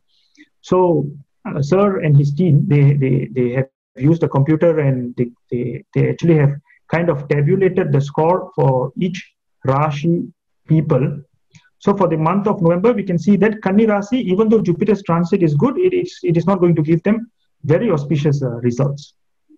So Sir and his team, they have used a computer and they actually have kind of tabulated the score for each Rashi people. So for the month of November, we can see that Kanni Rasi, even though Jupiter's transit is good, it is not going to give them very auspicious results.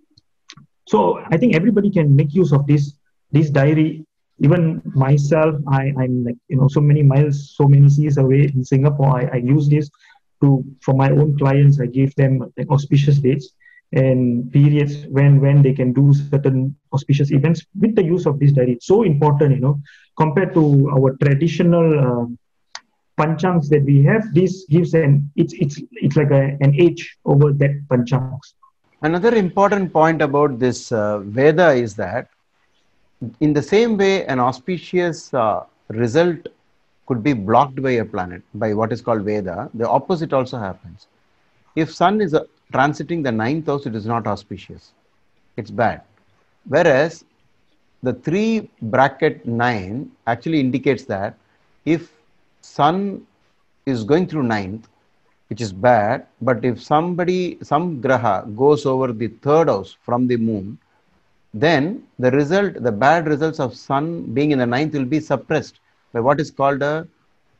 So I think everybody can make use of this diary. Even myself, I'm like, so many miles, so many seas away in Singapore, I use this for my own clients. I give them like auspicious dates and periods when they can do certain auspicious events with the use of this diary. It's so important, compared to our traditional panchangs that we have. This gives it's like an edge over that panchangs. Another important point about this Veda is that in the same way, an auspicious result could be blocked by a planet, by what is called Veda. The opposite also happens. If Sun is transiting the 9th house, it is not auspicious. It's bad. Whereas the 3-9 actually indicates that if Sun is going through 9th, which is bad, but if some graha goes over the 3rd house from the moon, then the bad results of Sun being in the 9th will be suppressed by what is called a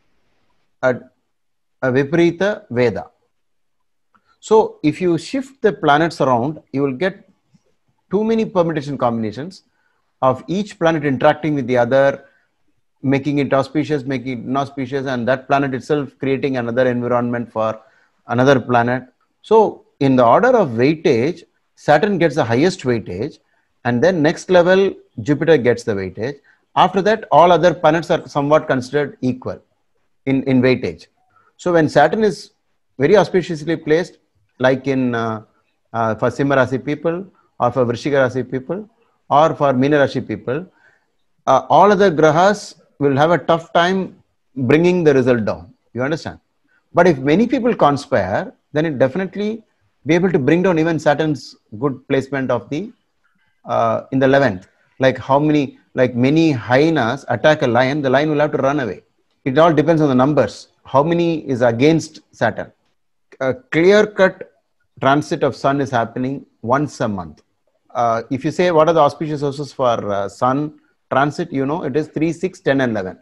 Viparita Veda. So if you shift the planets around, you will get too many permutation combinations of each planet interacting with the other, making it auspicious, making it inauspicious, and that planet itself creating another environment for another planet. So in the order of weightage, Saturn gets the highest weightage, and then next level, Jupiter gets the weightage. After that, all other planets are somewhat considered equal in weightage. So when Saturn is very auspiciously placed, like in for Simha Rasi people, or for Vrishika Rasi people, or for Meena Rashi people, all other grahas will have a tough time bringing the result down. You understand? But if many people conspire, then it definitely be able to bring down even Saturn's good placement of the in the 11th. Like how many, like many hyenas attack a lion, the lion will have to run away. It all depends on the numbers. How many is against Saturn? A clear-cut transit of Sun is happening once a month. If you say what are the auspicious houses for Sun transit, you know it is 3, 6, 10 and 11.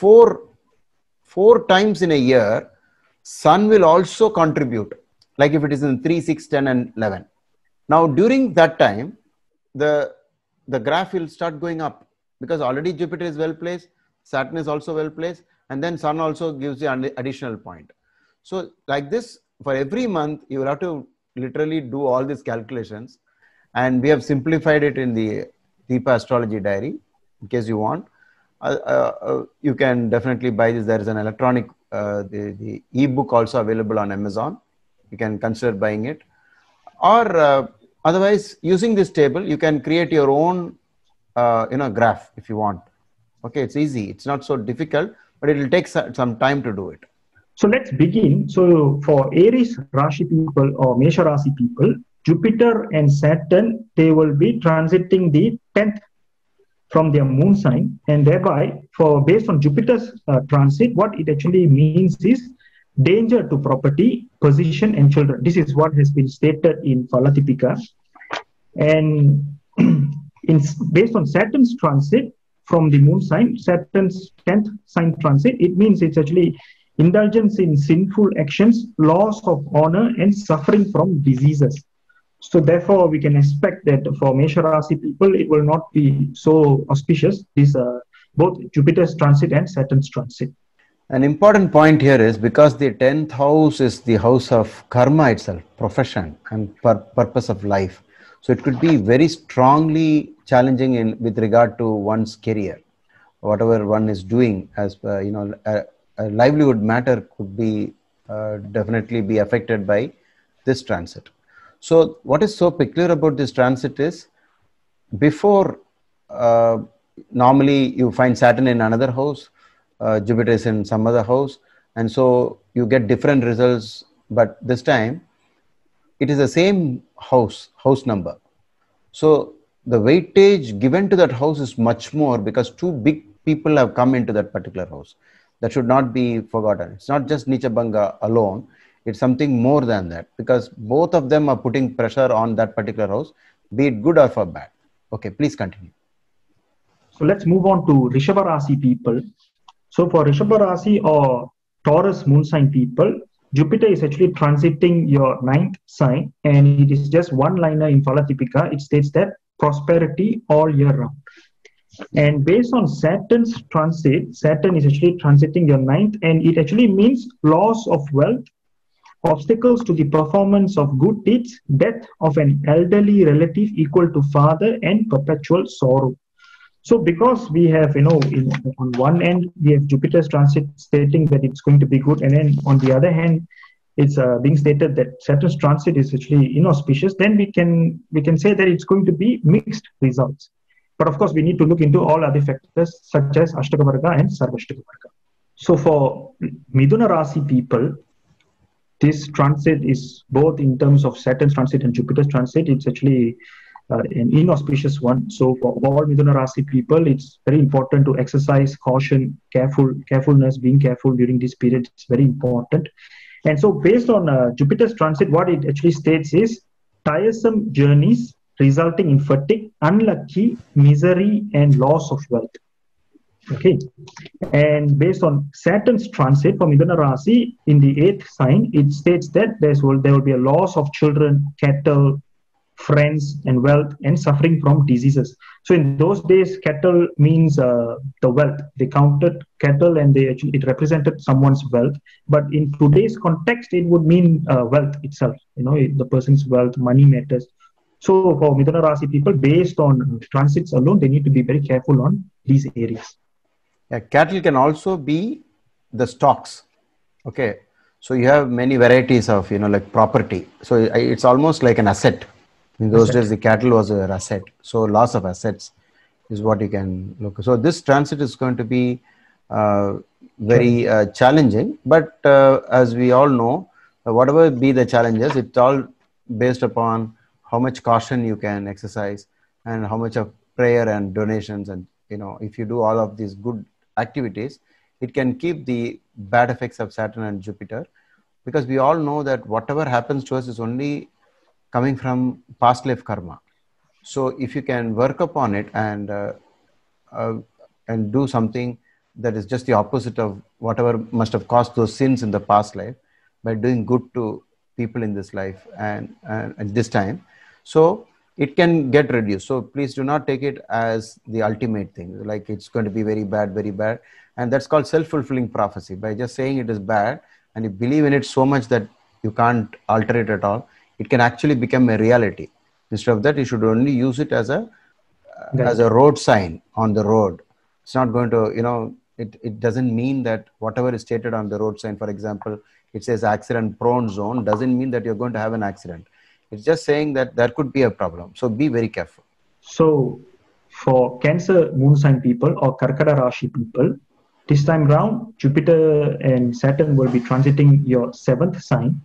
Four times in a year, Sun will also contribute, like if it is in 3, 6, 10 and 11. Now during that time, the graph will start going up because already Jupiter is well placed, Saturn is also well placed, and then Sun also gives you an additional point. So like this, for every month, you will have to literally do all these calculations, and we have simplified it in the Deepa Astrology Diary. In case you want, you can definitely buy this. There is an electronic, the ebook also available on Amazon. You can consider buying it, or otherwise using this table, you can create your own, graph if you want. Okay, it's easy. It's not so difficult, but it will take some time to do it. So let's begin. So for Aries Rashi people or Mesha Rasi people, Jupiter and Saturn, they will be transiting the 10th from their moon sign, and thereby, based on Jupiter's transit, what it actually means is danger to property, position, and children. This is what has been stated in Falatipika. And based on Saturn's transit from the moon sign, Saturn's 10th sign transit, it means it's actually indulgence in sinful actions, loss of honor, and suffering from diseases. So therefore, we can expect that for Mesha Rasi people, it will not be so auspicious, this both Jupiter's transit and Saturn's transit. An important point here is because the 10th house is the house of karma itself, profession and purpose of life. So it could be very strongly challenging with regard to one's career, whatever one is doing. As a livelihood matter could be definitely be affected by this transit. So what is so peculiar about this transit is, before normally you find Saturn in another house, Jupiter is in some other house, and so you get different results. But this time it is the same house number. So the weightage given to that house is much more because two big people have come into that particular house. That should not be forgotten. It's not just Neecha Bhanga alone. It's something more than that, because both of them are putting pressure on that particular house, be it good or for bad. Okay, please continue. So let's move on to Rishabha Rasi people. So for Rishabha Rasi or Taurus moon sign people, Jupiter is actually transiting your 9th sign, and it is just one liner in Falatipika. It states that prosperity all year round. And based on Saturn's transit, Saturn is actually transiting your 9th, and it actually means loss of wealth, obstacles to the performance of good deeds, death of an elderly relative equal to father, and perpetual sorrow. So because we have, on one end, we have Jupiter's transit stating that it's going to be good, and then on the other hand, it's being stated that Saturn's transit is actually inauspicious, then we can say that it's going to be mixed results. But of course, we need to look into all other factors such as Ashtaka Varga and Sarvashtaka Varga. So for Midhuna Rasi people, this transit is both in terms of Saturn's transit and Jupiter's transit. It's actually an inauspicious one. So for all Midhuna Rasi people, it's very important to exercise caution, carefulness, being careful during this period. It's very important. And so based on Jupiter's transit, what it actually states is tiresome journeys resulting in fatigue, unlucky, misery, and loss of wealth. Okay, and based on Saturn's transit for Midhuna Rasi in the 8th sign, it states that there will be a loss of children, cattle, friends, and wealth, and suffering from diseases. So in those days, cattle means the wealth. They counted cattle and it represented someone's wealth. But in today's context, it would mean wealth itself. The person's wealth, money matters. So for Midhuna Rasi people, based on transits alone, they need to be very careful on these areas. Yeah, cattle can also be the stocks. Okay, so you have many varieties of like property. So it's almost like an asset. In those days, the cattle was an asset. So loss of assets is what you can look. So this transit is going to be very challenging. But as we all know, whatever be the challenges, it's all based upon how much caution you can exercise and how much of prayer and donations and if you do all of these good activities, it can keep the bad effects of Saturn and Jupiter, because we all know that whatever happens to us is only coming from past life karma. So if you can work upon it and do something that is just the opposite of whatever must have caused those sins in the past life, by doing good to people in this life and this time, so it can get reduced. So please do not take it as the ultimate thing, like it's going to be very bad, and that's called self-fulfilling prophecy. By just saying it is bad and you believe in it so much that you can't alter it at all, it can actually become a reality. Instead of that, you should only use it as a road sign on the road. It's not going to, it doesn't mean that whatever is stated on the road sign, for example, it says accident prone zone, doesn't mean that you're going to have an accident. It's just saying that there could be a problem. So be very careful. So for Cancer moon sign people or Karkada Rashi people, this time round, Jupiter and Saturn will be transiting your 7th sign.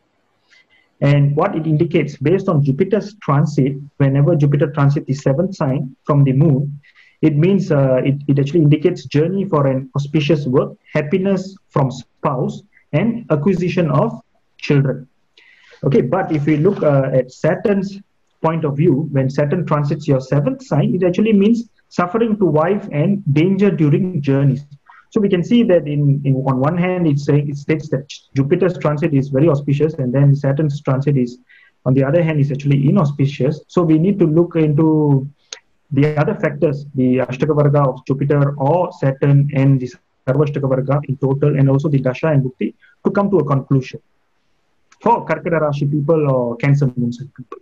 And what it indicates, based on Jupiter's transit, whenever Jupiter transits the 7th sign from the moon, it means it actually indicates journey for an auspicious work, happiness from spouse, and acquisition of children. Okay, but if we look at Saturn's point of view, when Saturn transits your 7th sign, it actually means suffering to wife and danger during journeys. So we can see that on one hand, it states that Jupiter's transit is very auspicious, and then Saturn's transit is, on the other hand, is actually inauspicious. So we need to look into the other factors, the Ashtaka Varga of Jupiter or Saturn and the Sarvashtaka Varga in total, and also the Dasha and Bhukti, to come to a conclusion for Karkada Rashi people or Cancer moon sign people.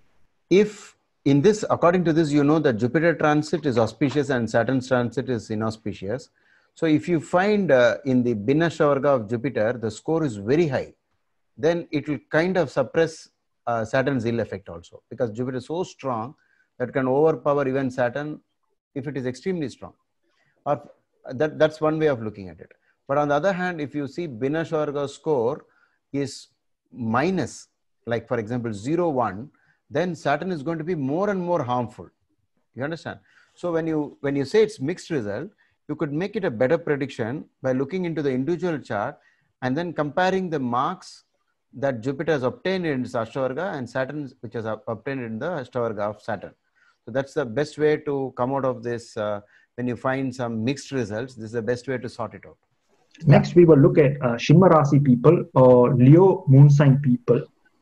If in this, according to this, you know that Jupiter transit is auspicious and Saturn's transit is inauspicious. So if you find in the Binashta Varga of Jupiter, the score is very high, then it will kind of suppress Saturn's ill effect also, because Jupiter is so strong that can overpower even Saturn if it is extremely strong. Or that's one way of looking at it. But on the other hand, if you see Binashta Varga score is minus, like for example 0, 1, then Saturn is going to be more and more harmful. You understand? So when you say it's mixed result, you could make it a better prediction by looking into the individual chart and then comparing the marks that Jupiter has obtained in its Ashtavarga and Saturn, which has obtained in the Ashtavarga of Saturn. So that's the best way to come out of this. When you find some mixed results, this is the best way to sort it out. Next, we will look at Simha Rasi people or Leo moon sign people.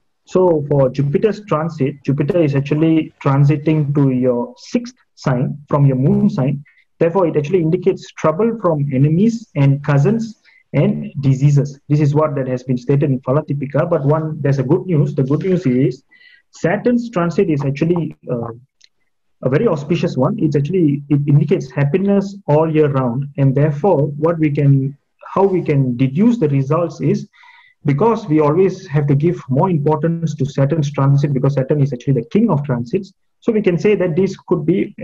So for Jupiter's transit, Jupiter is actually transiting to your 6th sign from your moon sign. Therefore, it actually indicates trouble from enemies and cousins and diseases. This is what that has been stated in Phalatipika. But there's a good news. The good news is Saturn's transit is actually a very auspicious one. It indicates happiness all year round, and therefore, how we can deduce the results is, because we always have to give more importance to Saturn's transit, because Saturn is actually the king of transits. So we can say that this could be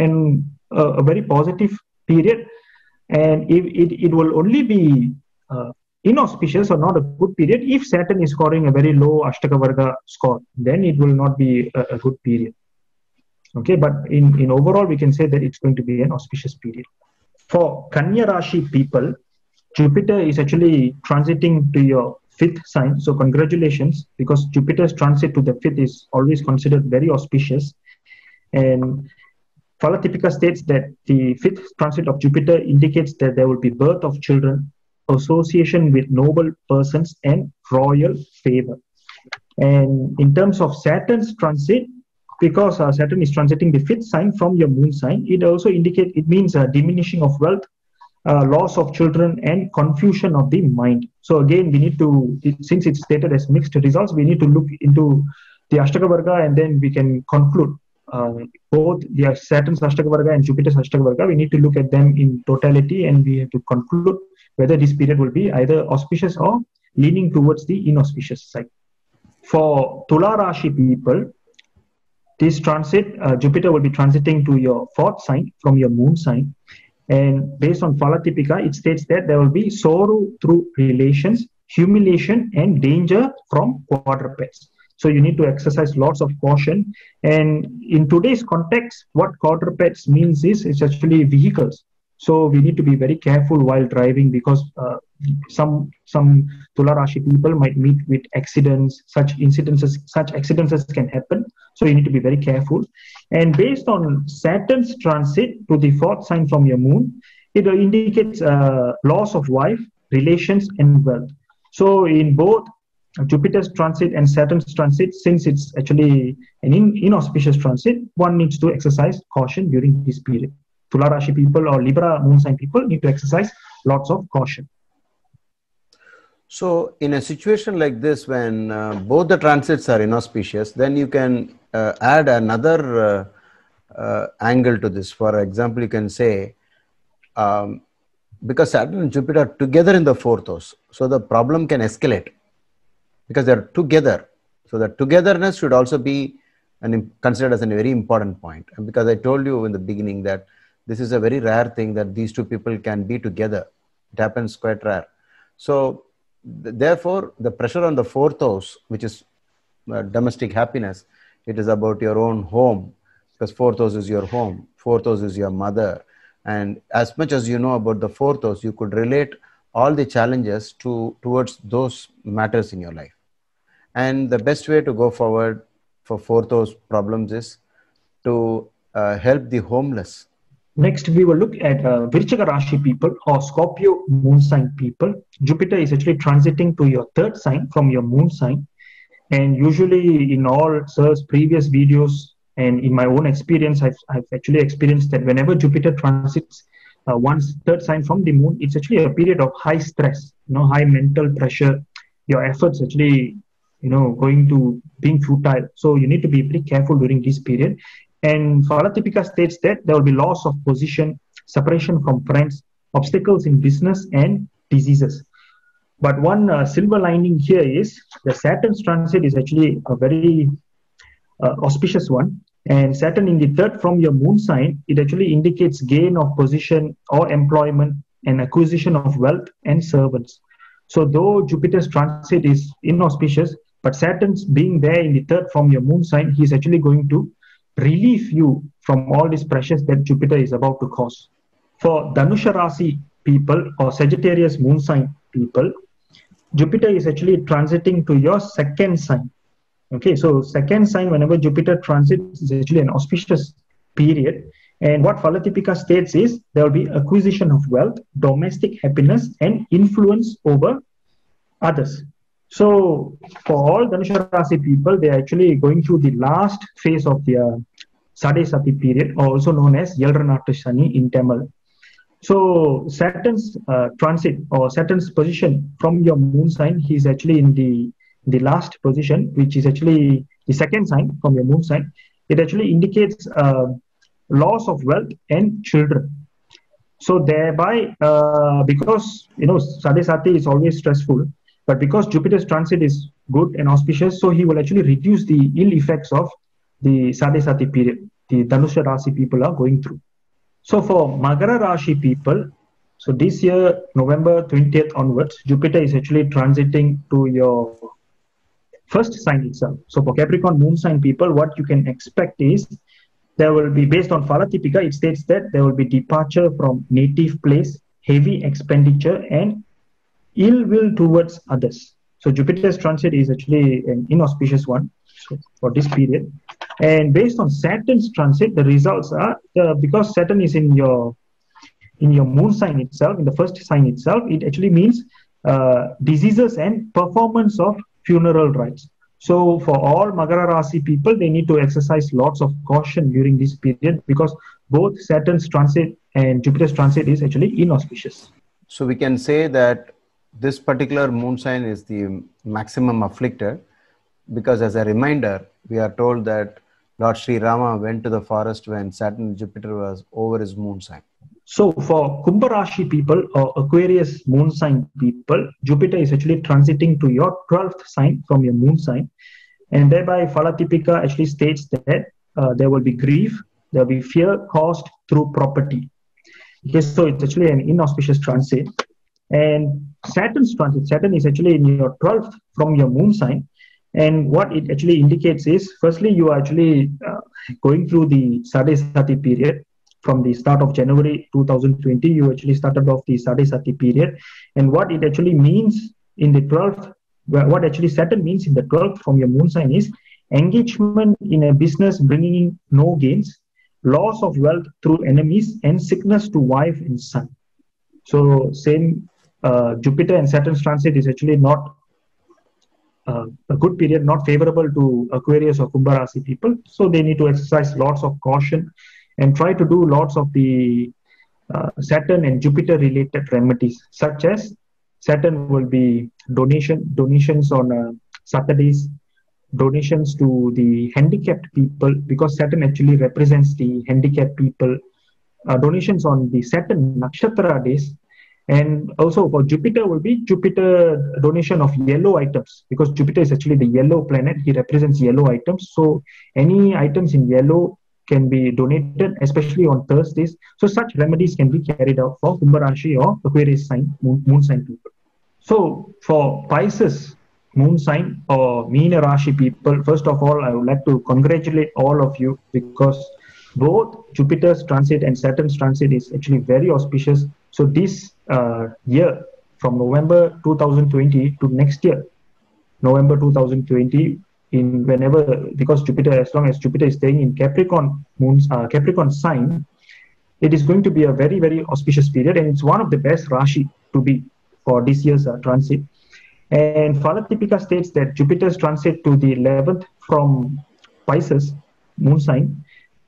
a very positive period, and it will only be inauspicious or not a good period if Saturn is scoring a very low Ashtaka Varga score. Then it will not be a good period. Okay, but in overall, we can say that it's going to be an auspicious period. For Kanya Rashi people, Jupiter is actually transiting to your 5th sign. So congratulations, because Jupiter's transit to the 5th is always considered very auspicious. And Phalatipika states that the 5th transit of Jupiter indicates that there will be birth of children, association with noble persons, and royal favor. And in terms of Saturn's transit, because Saturn is transiting the 5th sign from your moon sign, it means a diminishing of wealth, loss of children, and confusion of the mind. So again, we need to, since it's stated as mixed results, we need to look into the Ashtaka Varga, and then we can conclude both the Saturn's Ashtaka Varga and Jupiter's Ashtaka Varga. We need to look at them in totality, and we have to conclude whether this period will be either auspicious or leaning towards the inauspicious side. For Tula Rashi people, this transit, Jupiter will be transiting to your 4th sign from your moon sign. And based on Phalatipika, it states that there will be sorrow through relations, humiliation, and danger from quadrupeds. So you need to exercise lots of caution. And in today's context, what quadrupeds means is it's actually vehicles. So we need to be very careful while driving, because some Tula Rashi people might meet with accidents. Such accidents can happen. So you need to be very careful. And based on Saturn's transit to the fourth sign from your moon, it indicates loss of wife, relations, and wealth. So in both Jupiter's transit and Saturn's transit, since it's actually an inauspicious transit, one needs to exercise caution during this period. Tula Rashi people or Libra moon sign people need to exercise lots of caution. So in a situation like this, when both the transits are inauspicious, then you can add another angle to this. For example, you can say, because Saturn and Jupiter are together in the fourth house, so the problem can escalate because they're together. So the togetherness should also be considered as a very important point. And because I told you in the beginning that this is a very rare thing that these two people can be together. It happens quite rare. So therefore, the pressure on the fourth house, which is domestic happiness, it is about your own home, because fourth house is your home, fourth house is your mother. And as much as you know about the fourth house, you could relate all the challenges towards those matters in your life. And the best way to go forward for fourth house problems is to help the homeless. Next, we will look at Virchaka Rashi people or Scorpio moon sign people. Jupiter is actually transiting to your third sign from your moon sign. And usually in all Sir's previous videos and in my own experience, I've actually experienced that whenever Jupiter transits one's third sign from the moon, it's actually a period of high stress, high mental pressure. Your efforts actually, going to being futile. So you need to be very careful during this period. And Phalatipika states that there will be loss of position, separation from friends, obstacles in business, and diseases. But one silver lining here is the Saturn's transit is actually a very auspicious one. And Saturn in the third from your moon sign, it actually indicates gain of position or employment and acquisition of wealth and servants. So though Jupiter's transit is inauspicious, but Saturn's being there in the third from your moon sign, he's actually going to relieve you from all these pressures that Jupiter is about to cause. For Dhanusha Rasi people or Sagittarius moon sign people, Jupiter is actually transiting to your second sign. Okay, so second sign, whenever Jupiter transits, is actually an auspicious period. And what Phalatipika states is there will be acquisition of wealth, domestic happiness, and influence over others. So for all Dhanusha Rasi people, they are actually going through the last phase of their Sade Sati period, also known as Yelranattu Shani in Tamil. So Saturn's transit or Saturn's position from your moon sign, he is actually in the last position, which is actually the second sign from your moon sign. It actually indicates loss of wealth and children. So thereby, because Sade Sati is always stressful, but because Jupiter's transit is good and auspicious, so he will actually reduce the ill effects of the Sade Sati period the Dhanusha Rasi people are going through. So for Magara Rashi people, so this year, November 20th onwards, Jupiter is actually transiting to your first sign itself. So for Capricorn moon sign people, what you can expect is there will be, based on Phalatipika, it states that there will be departure from native place, heavy expenditure, and ill will towards others. So Jupiter's transit is actually an inauspicious one for this period. And based on Saturn's transit, the results are, because Saturn is in your moon sign itself, in the first sign itself, it actually means diseases and performance of funeral rites. So for all Magara Rasi people, they need to exercise lots of caution during this period because both Saturn's transit and Jupiter's transit is actually inauspicious. So we can say that this particular moon sign is the maximum afflicted, because as a reminder, we are told that Lord Sri Rama went to the forest when Saturn and Jupiter was over his moon sign. So for Kumbha Rashi people or Aquarius moon sign people, Jupiter is actually transiting to your 12th sign from your moon sign. And thereby Phalatipika actually states that there will be grief, there will be fear caused through property. Okay, so it's actually an inauspicious transit. And Saturn's transit, Saturn is actually in your 12th from your moon sign. And what it actually indicates is, firstly, you are actually going through the Sade Sati period. from the start of January 2020, you actually started off the Sadesati period. And what it actually means in the 12th, what actually Saturn means in the 12th from your moon sign is engagement in a business bringing in no gains, loss of wealth through enemies, and sickness to wife and son. So same Jupiter and Saturn's transit is actually not a good period, not favorable to Aquarius or Kumbh Rasi people. So they need to exercise lots of caution and try to do lots of the Saturn and Jupiter related remedies, such as Saturn will be donations on Saturdays, donations to the handicapped people, because Saturn actually represents the handicapped people, donations on the Saturn Nakshatra days. And also for Jupiter will be Jupiter donation of yellow items, because Jupiter is actually the yellow planet. He represents yellow items. So any items in yellow can be donated, especially on Thursdays. So such remedies can be carried out for Kumbh Rashi or Aquarius sign, moon sign people. So for Pisces, moon sign or Meena Rashi people, first of all, I would like to congratulate all of you, because both Jupiter's transit and Saturn's transit is actually very auspicious. So this year, from November 2020 to next year, November 2020, in whenever, because Jupiter, as long as Jupiter is staying in Capricorn sign, it is going to be a very, very auspicious period, and it's one of the best Rashi to be for this year's transit. And Falatipika states that Jupiter's transit to the 11th from Pisces, moon sign,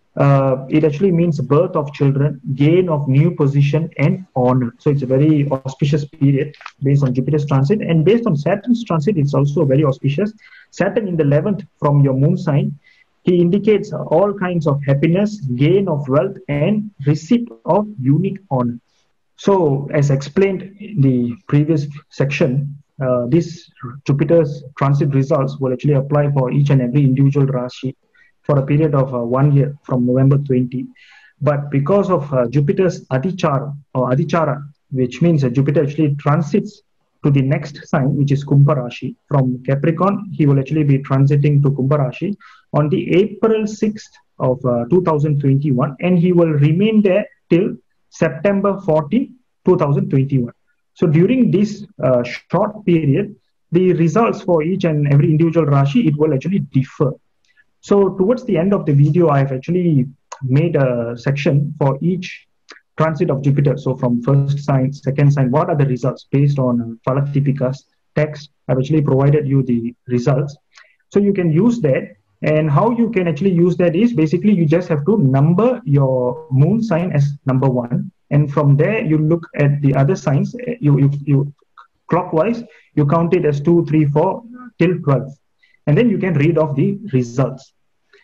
it actually means birth of children, gain of new position, and honor. So it's a very auspicious period based on Jupiter's transit. And based on Saturn's transit, it's also very auspicious. Saturn in the 11th from your moon sign, he indicates all kinds of happiness, gain of wealth, and receipt of unique honor. So, as explained in the previous section, this Jupiter's transit results will actually apply for each and every individual Rashi for a period of 1 year from November 20. But because of Jupiter's Adichara, which means that Jupiter actually transits to the next sign, which is Kumbh Rashi. From Capricorn, he will actually be transiting to Kumbh Rashi on the April 6th of 2021, and he will remain there till September 14, 2021. So during this short period, the results for each and every individual Rashi, it will actually differ. So towards the end of the video, I've actually made a section for each transit of Jupiter. So from first sign, second sign, what are the results based on Falatipika's text? I've actually provided you the results. So you can use that. And how you can actually use that is basically you just have to number your moon sign as number 1. And from there, you look at the other signs. You clockwise, you count it as 2, 3, 4 till 12. And then you can read off the results.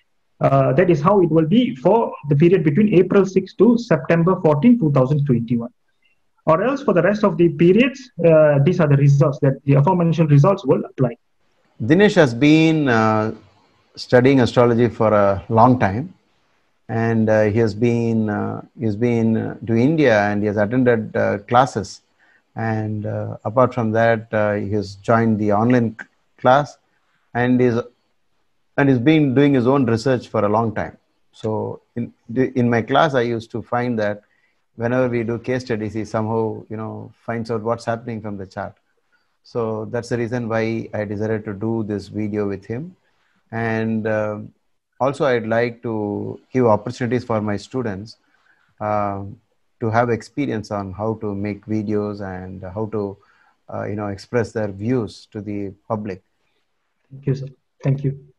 That is how it will be for the period between April 6 to September 14, 2021. Or else for the rest of the periods, these are the results that the aforementioned results will apply. Dinesh has been studying astrology for a long time, and he has been to India, and he has attended classes, and apart from that, he has joined the online class, and he's been doing his own research for a long time. So in my class, I used to find that whenever we do case studies, he somehow finds out what's happening from the chart. So that's the reason why I decided to do this video with him. And also I'd like to give opportunities for my students to have experience on how to make videos and how to express their views to the public. Thank you, sir. Thank you.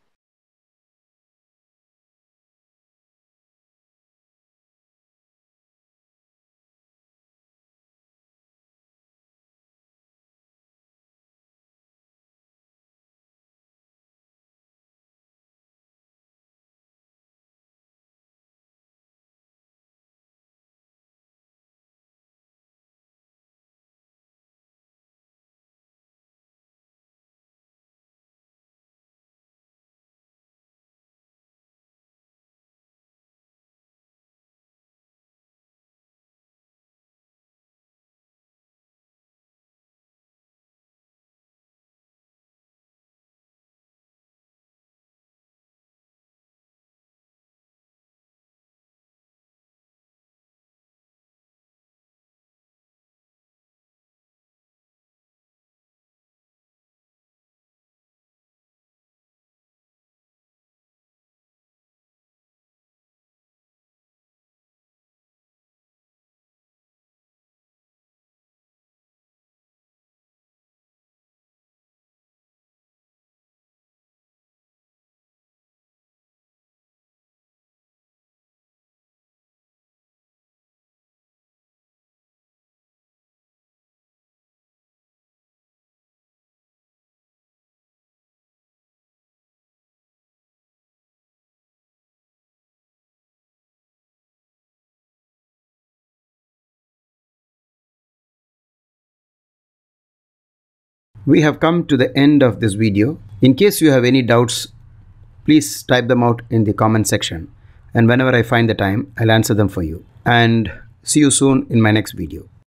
We have come to the end of this video. In case you have any doubts, please type them out in the comment section, and whenever I find the time, I'll answer them for you. And see you soon in my next video.